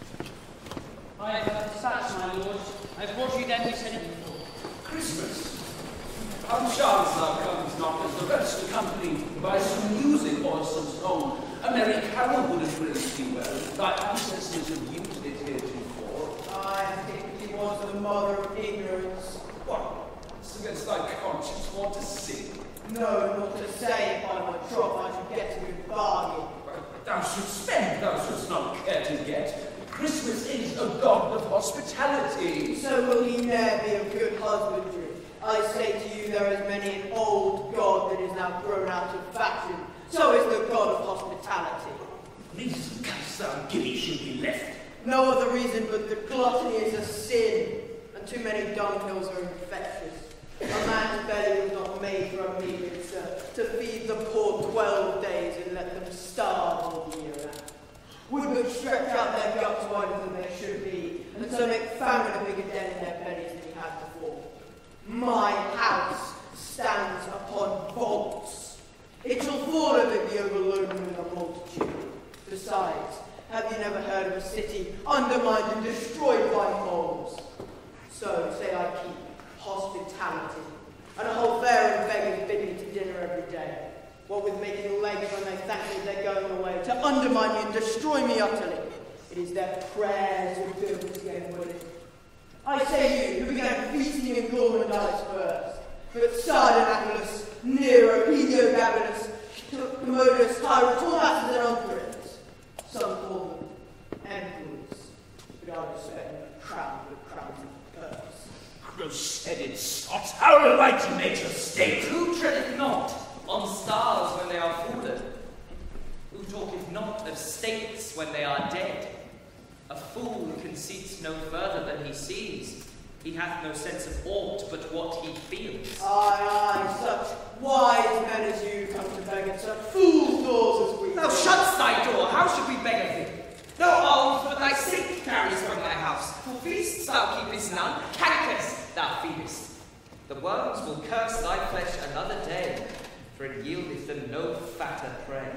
I have dispatched, my lord. I have brought you them we sent you for. Christmas! How chance thou comes not as the rest, accompanied by some music or some song. A merry carol would have praised thee well. Thy ancestors have used it heretofore. I think he was the mother of ignorance. What? It's against thy conscience want to sing. No, not to say if I might drop, I should get a good bargain. Thou shouldst spend, thou shouldst not care to get. Christmas is a god of hospitality. So will he ne'er be of good husbandry. I say to you, there is many an old god that is now grown out of fashion. So is the god of hospitality. Reason canst thou give he should be left? No other reason but that gluttony is a sin, and too many dunghills are infectious. A man's belly was not made for a meager to feed the poor 12 days and let them starve all the year round. Would but stretch out their guts wider than they should be, and so make famine a bigger den in their bellies than he had before. My house stands upon vaults. It shall fall if it be overloaded with a multitude. Besides, have you never heard of a city undermined and destroyed by moles? So say I keep hospitality, and a whole fair and beggars bid me to dinner every day. What with making legs when they thank me they're going away, to undermine me and destroy me utterly. It is their prayers that build this game with it. I say you, who began feasting in Gormandize first, but Sardanapalus, Nero, Heliogabalus, Commodus, Tyrus, all masters and uncurrents. Some call them emperors, but I would say crowned with crowns of pearls. Gross-headed sots, how light you make your state! Who treadeth not on stars when they are fallen? Who talketh not of states when they are dead? A fool conceits no further than he sees. He hath no sense of aught but what he feels. Aye, such wise men as you come to beg at such fool's doors as we. Thou shutst thy door, how should we beg of thee? No alms but thy sake carries from thy house. For feasts thou keepest none, cankers thou feedest. The worms will curse thy flesh another day, for it yieldeth them no fatter prey.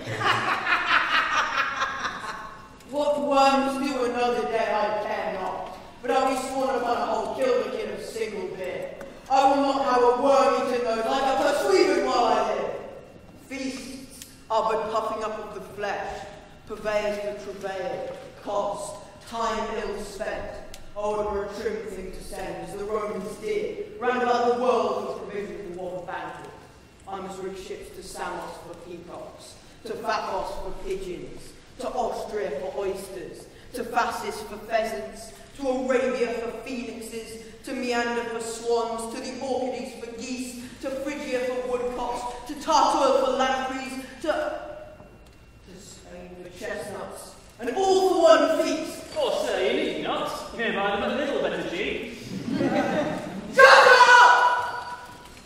What worms do another day I care not, but I'll be sworn upon a whole kilderkin of single beer. I will not have a worm-eaten nose like a persuaded while I live. Feasts are but puffing up of the flesh, purveyors for travail, cost, time ill spent. Oh, it were a trim thing to send, as the Romans did, round about the world with provision for one banquet. I must rig ships to Samos for peacocks, to Phacos for pigeons, to Austria for oysters, to Phasis for pheasants, to Arabia for phoenixes, to Meander for swans, to the Orchides for geese, to Phrygia for woodcocks, to Tartary for lampreys, to Spain for chestnuts, and all for one feast. Oh, sir, you need not. You may buy them at a little better cheap. Shut up!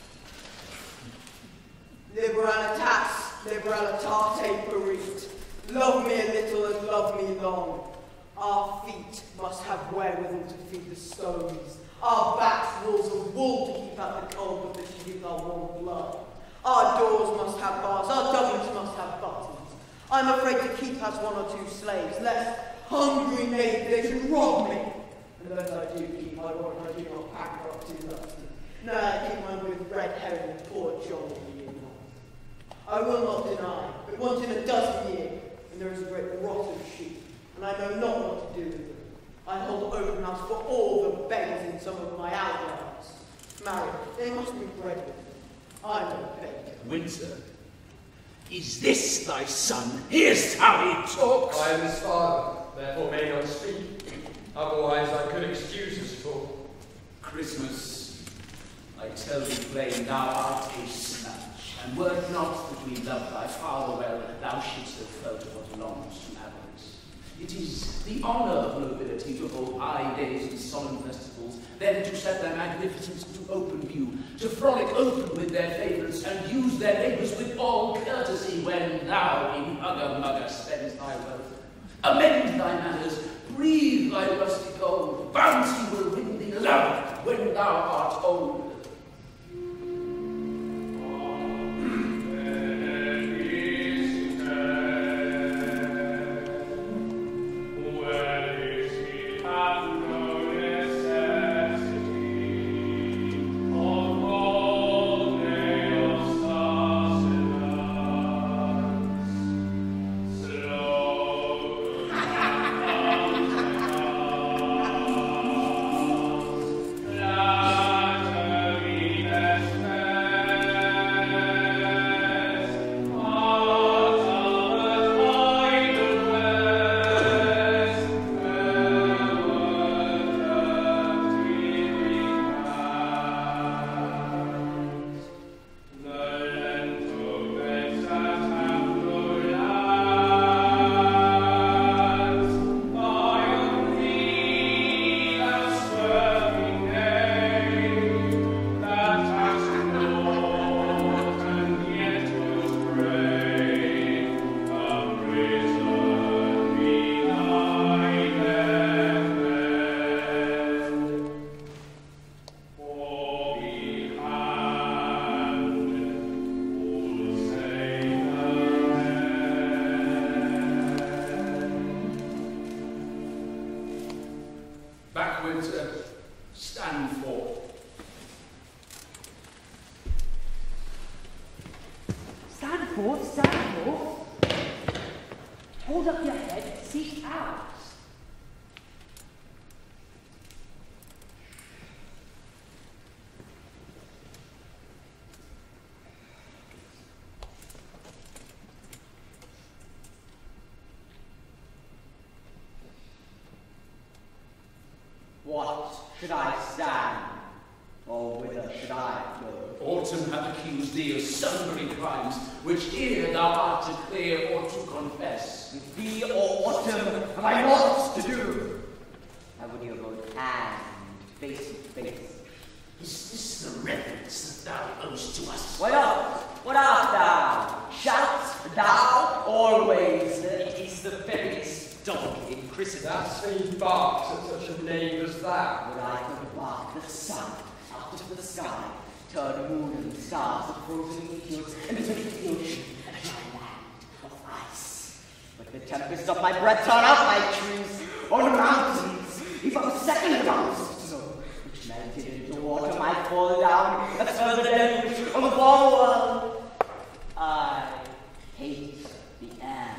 Liberalitas, liberalitate perit. Love me a little and love me long. Our feet must have wherewithal to feed the stones. Our backs walls of wool to keep out the cold with the sheep our warm blood. Our doors must have bars, our governments must have buttons. I'm afraid to keep us one or two slaves, lest hungry knave they should rob me. And those I do keep, I warrant I do not pack up too lusty. No, I keep mine with red herring and poor John in the year long. I will not deny, but once in a dozen years, and there is a great rot of sheep, and I know not what to do with them. I hold open house for all the beggars in some of my outlands. Marry, they must be bred with them. I'm no beggar. Windsor, is this thy son? Here's how he talks. I am his father, therefore may not speak. Otherwise I could excuse his talk. Christmas, I tell thee plain, thou art a snatch, and were it not that we love thy father well, thou shouldst have felt what belongs to avarice. It is the honour of nobility to hold high days and solemn festivals, then to set their magnificence to open view, to frolic open with their favourites, and use their labours with all courtesy when thou in hugger-mugger spends thy wealth. Amend thy manners, breathe thy rusty gold, bounty will win thee love when thou art old. forth, stand forth. Hold up your head, seek ours. What should I stand? Or whither should I go? Autumn hath accused thee of sundry crimes, which here thou art to clear or to confess. With thee, O Autumn, have I naught to do? I would you hold hand, face to face. Is this the reverence that thou owest to us? What art? What art thou? Shalt thou always? It is the veriest dog in Christendom. That's he barks at such a name as that. Would I could bark the sun out of the sky, turn moon and stars of frozen meteors into the ocean, and a dry land of ice. But the tempest of my breath turn out my trees, on the mountains, if a second bounce snow, which melted into water might fall down, as further deluge on the whole world. I hate the air,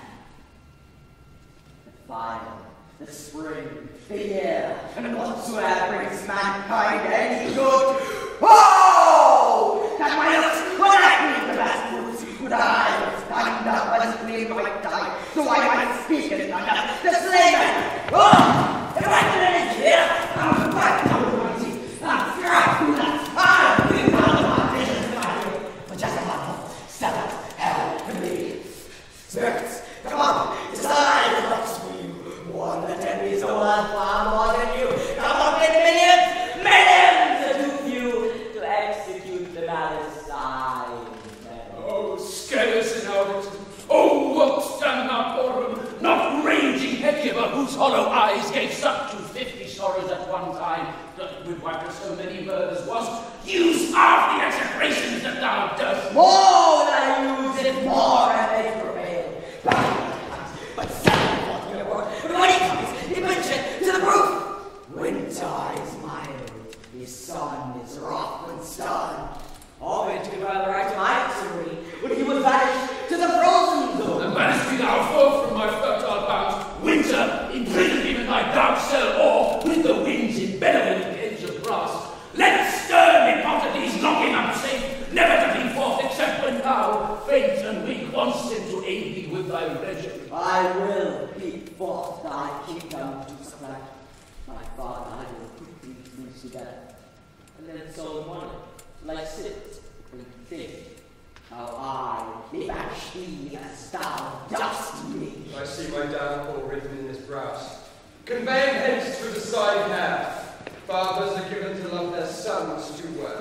the fire, the spring, the year, and whatsoever brings mankind any good. Oh! That my lips would I breathe the best words, would I stand up as flame might die, so I might speak in thunder, the slaver! Oh! If I could any here, I'm back down to my teeth, I'm furious, I'm being out of my vision, but just a month, seven, hell, and me. Spirits, come on, decide the rocks for you. One that envies the world far more than you. Come on, get millions of you to execute the malice I intend. Oh, Scarus and Auditor, oh, what stand not forum, not raging Hecuba, whose hollow eyes gave suck to 50 sorrows at one time, that with what so many murders was, use half the execrations that thou dost. More than I use it, more and they prevail. But seven forth in the world, but when he comes, he brings it to the proof. Winter is mild, his sun is rough and stern. Of it could rather write to my story, when he was banished to the frozen zone. And banish me thou forth from my fertile bounds, winter, imprison him in thy dark cell, or with the winds in bellowing cage of brass. Let stern Hippocrates lock him up safe, never to be forth except when thou, faint and weak, once sent to aid thee with thy pleasure. I will keep forth thy kingdom to supply. My father, I will put thee through to death. And then Solomon, like sit and think how I may bash thee as thou dost me. I see my downfall written in his brows. Convey him hence through the side hair. Fathers are given to love their sons too well.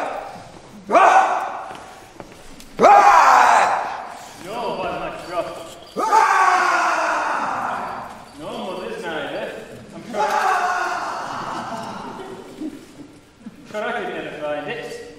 No, by my troth. No mothers neither. I'm sure I could never find it.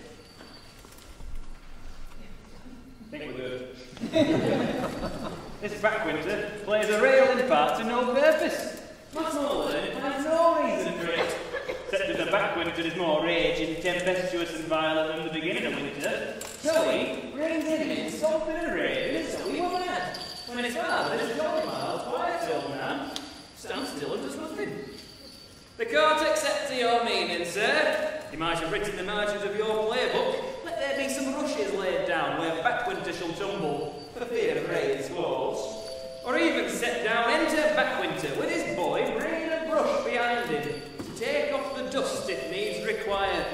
I think we're good. This Backwinter plays a railing part to no purpose. Much more than it finds no reason for it. Except that the Backwinter is more raging, tempestuous and violent than the beginning of winter. So he brings in something and raving, so he was mad. When his father is jolly mild, quiet old man, stands still and does nothing. The can't accept your meaning, sir. You might have written the margins of your playbook. Let there be some rushes laid down where Backwinter shall tumble, for fear of raised walls. Or even set down enter Backwinter with his boy bringing a brush behind him to take off the dust if needs required.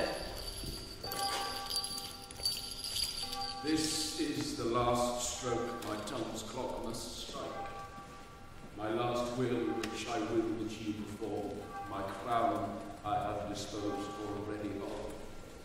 This is the last stroke my tongue's clock must strike. My last will, which I will that you perform. My crown I have disposed already of.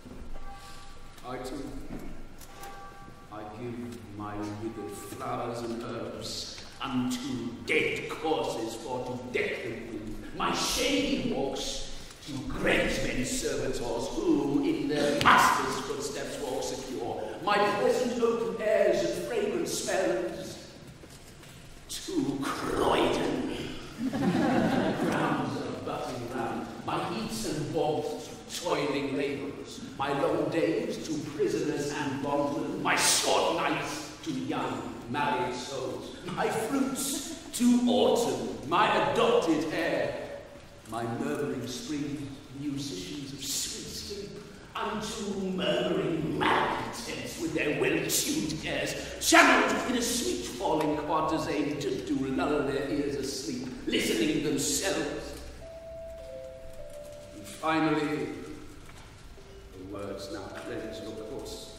I too, I give my withered flowers and herbs unto dead causes for to deck them with. My shady walks to great men's servitors who in their master's footsteps walk secure. My pleasant open airs and fragrant smells to Croydon. Grounds of buzzing round, my heats and warmth to toiling labourers, my long days to prisoners and bondmen, my short nights to young married souls, my fruits to autumn, my adopted heir, my murmuring spring, musicians of sweet sleep, unto murmuring malcontents with their well-tuned airs, channeled in a sweet falling quarterzane just to lull their ears asleep, listening themselves. And finally, the words now cleanse your course.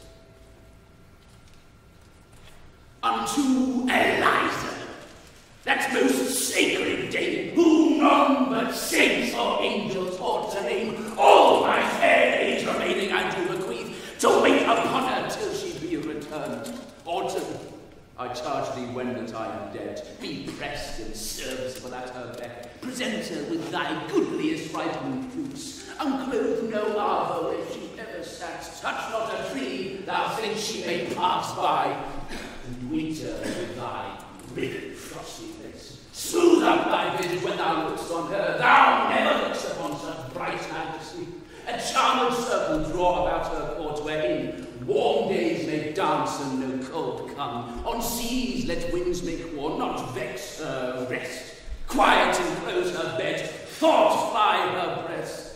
Unto Eliza, that most sacred dame, whom none but saints or angels ought to name, all my fair age remaining I do bequeath, to wait upon her till she be returned. Autumn, I charge thee when that I am dead, be pressed and serviceable at her beck, present her with thy goodliest ripening fruits, unclothe no arbour where she ever sat, touch not a tree thou think she may pass by, and weed her with thy riven frosty face. Smooth up thy visage when thou lookst on her, thou never lookst upon such bright majesty. A charmed circle draw about her court, wherein warm days may dance and no cold come. On seas let winds make war, not vex her rest. Quiet enclose her bed, thought fly her breast.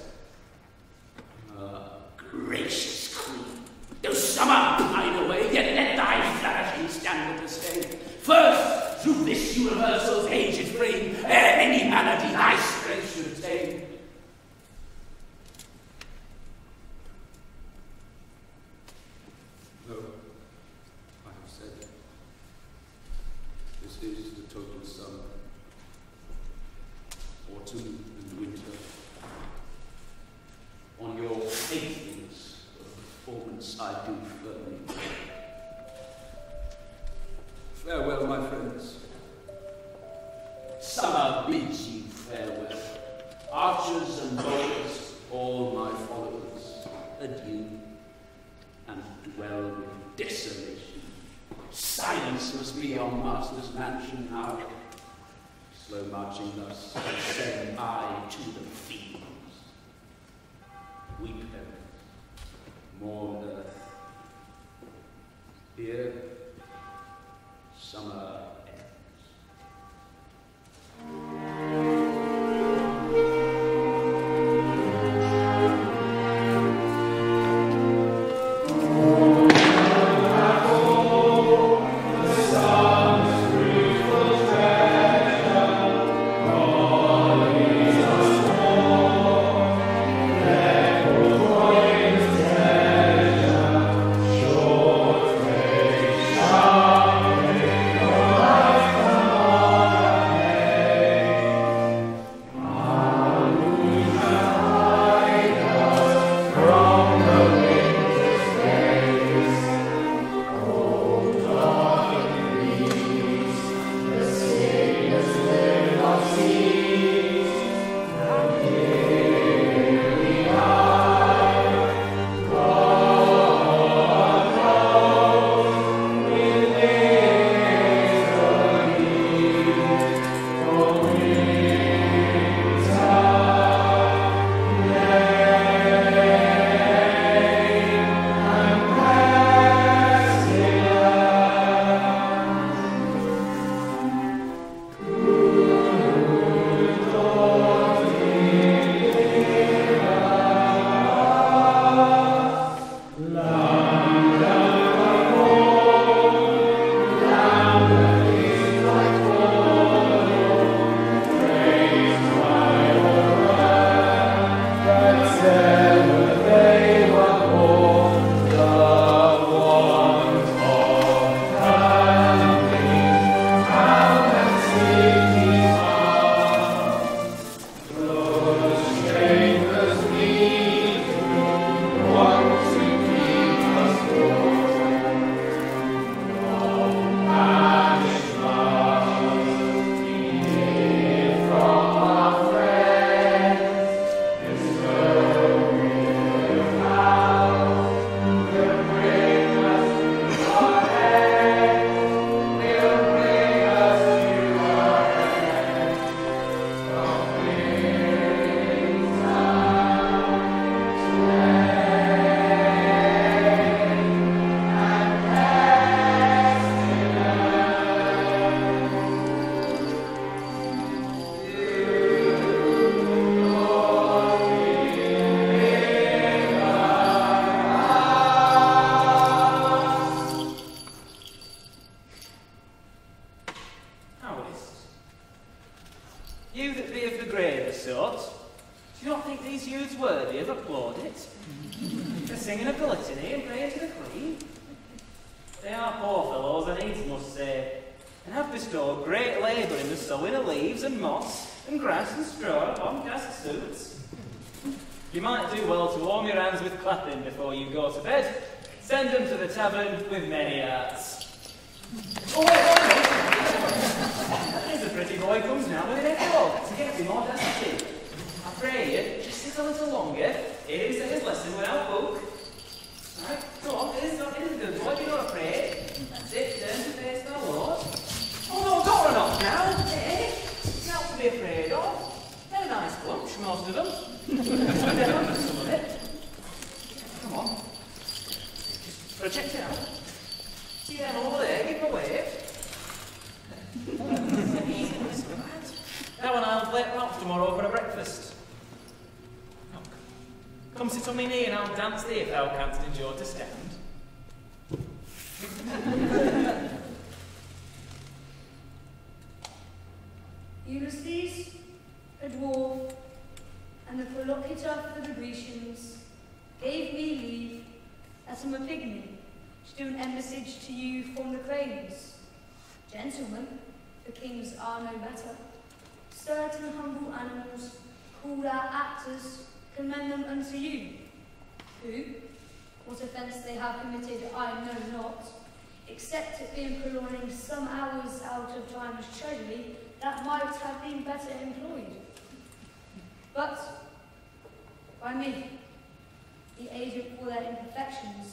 Gracious queen, though summer pine away, yet let thy flourishing stand with the same. First, through this universal's aged frame, ere any malady thy strength should tame. No, I have said, this is the total sum. Autumn and winter. On your faithfulness of performance I do firmly pray. Farewell, my friends. Summer bids you farewell. Archers and bowlers, all my followers, adieu, and dwell with desolation. Silence must be our master's mansion now. Slow marching thus, send I to the fields. Weep heaven, mourn earth. Here, summer Short the Polytony and praying to the Queen. They are poor fellows, I needs must say, and have bestowed great labour in the sowing of leaves and moss and grass and straw upon cast suits. You might do well to warm your hands with clapping before you go to bed. Send them to the tavern with many hearts. Oh, wait. There's a pretty boy comes now with an echo to get him audacity. I pray you, just sit a little longer. Here is his lesson without book. Right, go on, it is a good boy, you're not afraid. That's it, turn to face the Lord. Oh no, don't run off now, eh? Not to be afraid of. They're a nice bunch, most of them. They're under some of it. Come on. Just check it out. See them over there, give them a wave. That one I'll play it off tomorrow for a breakfast. Come sit on me knee and I'll dance thee if thou canst endure to stand. Ulysses, a dwarf, and the prolocutor for the Grecians, gave me leave, as I'm a pygmy, to do an embassage to you from the cranes. Gentlemen, the kings are no better. Certain humble animals, called out actors, commend them unto you, who, what offence they have committed I know not, except it being prolonging some hours out of time's treasury that might have been better employed. But, by me, the agent for their imperfections,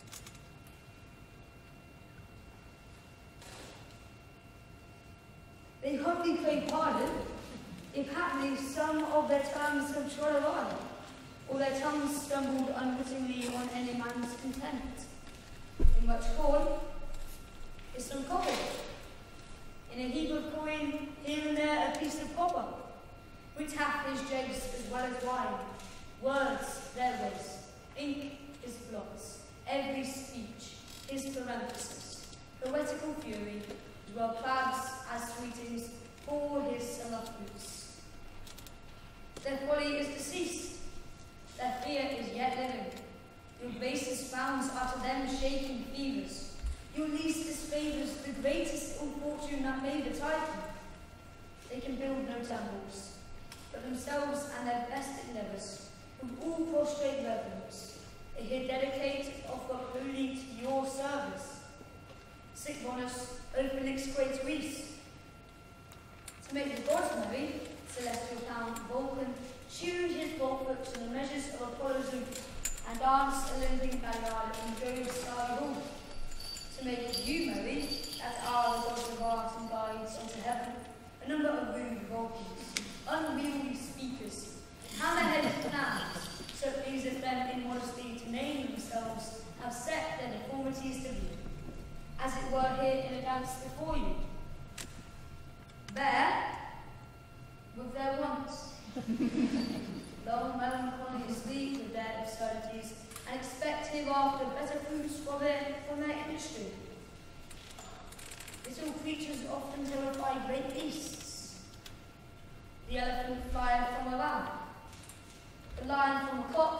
they humbly crave pardon, if haply some of their tongues have trod awry, or their tongues stumbled unwittingly on any man's contempt. In much corn is some copper. In a heap of coin, here and there a piece of copper, which hath his dregs as well as wine. Words their ways, ink his blots, every speech his parenthesis, poetical fury, as well plagues as sweetings for his summer fruits. Their folly is deceased, their fear is yet living. Your basest frowns are to them shaking fevers. Your least disfavours the greatest ill fortune that may betide them. They can build no temples, but themselves and their best endeavours, with all prostrate reverence, they here dedicate offer wholly to your service. Sic bonus, open excrate res. To make the gods merry, celestial count Vulcan tuned his ballfoot to the measures of Apollo's lute, and danced a limping ballad in Jove's starry hall. To make you merry, as are the gods of art and guides unto heaven, a number of rude Vulcans, unwieldy speakers, hammer-headed clowns, so it pleaseth them in modesty to name themselves, have set their deformities to view, as it were here in a dance before you. There, with their wants, long melancholy sleep with their absurdities, and expect hereafter better fruits from their industry. Little creatures often terrify great beasts. The elephant flieth from a lamb, the lion from a cock,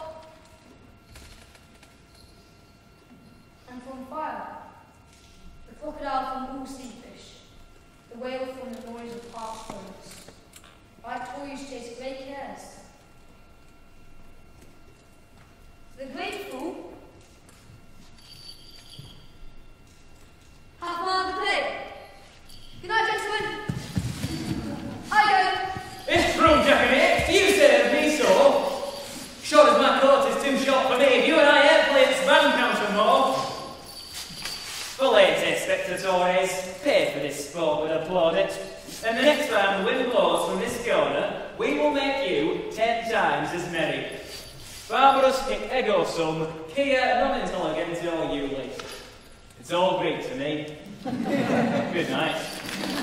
and from fire, the crocodile from all sea fish, the whale from the noise of parched bones. Like toys chase great cares. The grateful have fun the play. Good night, gentlemen. I go. It's from Jacket, you said it'd be so. Short as my coat is too short for me. If you and I airplane span counter more. For latest spectatores, pay for this sport with applaudit. And the next time the wind blows from this corner, we will make you 10 times as merry. Barbarus hic ego sum, quia non intelligentio iulis. It's all Greek to me. Good night.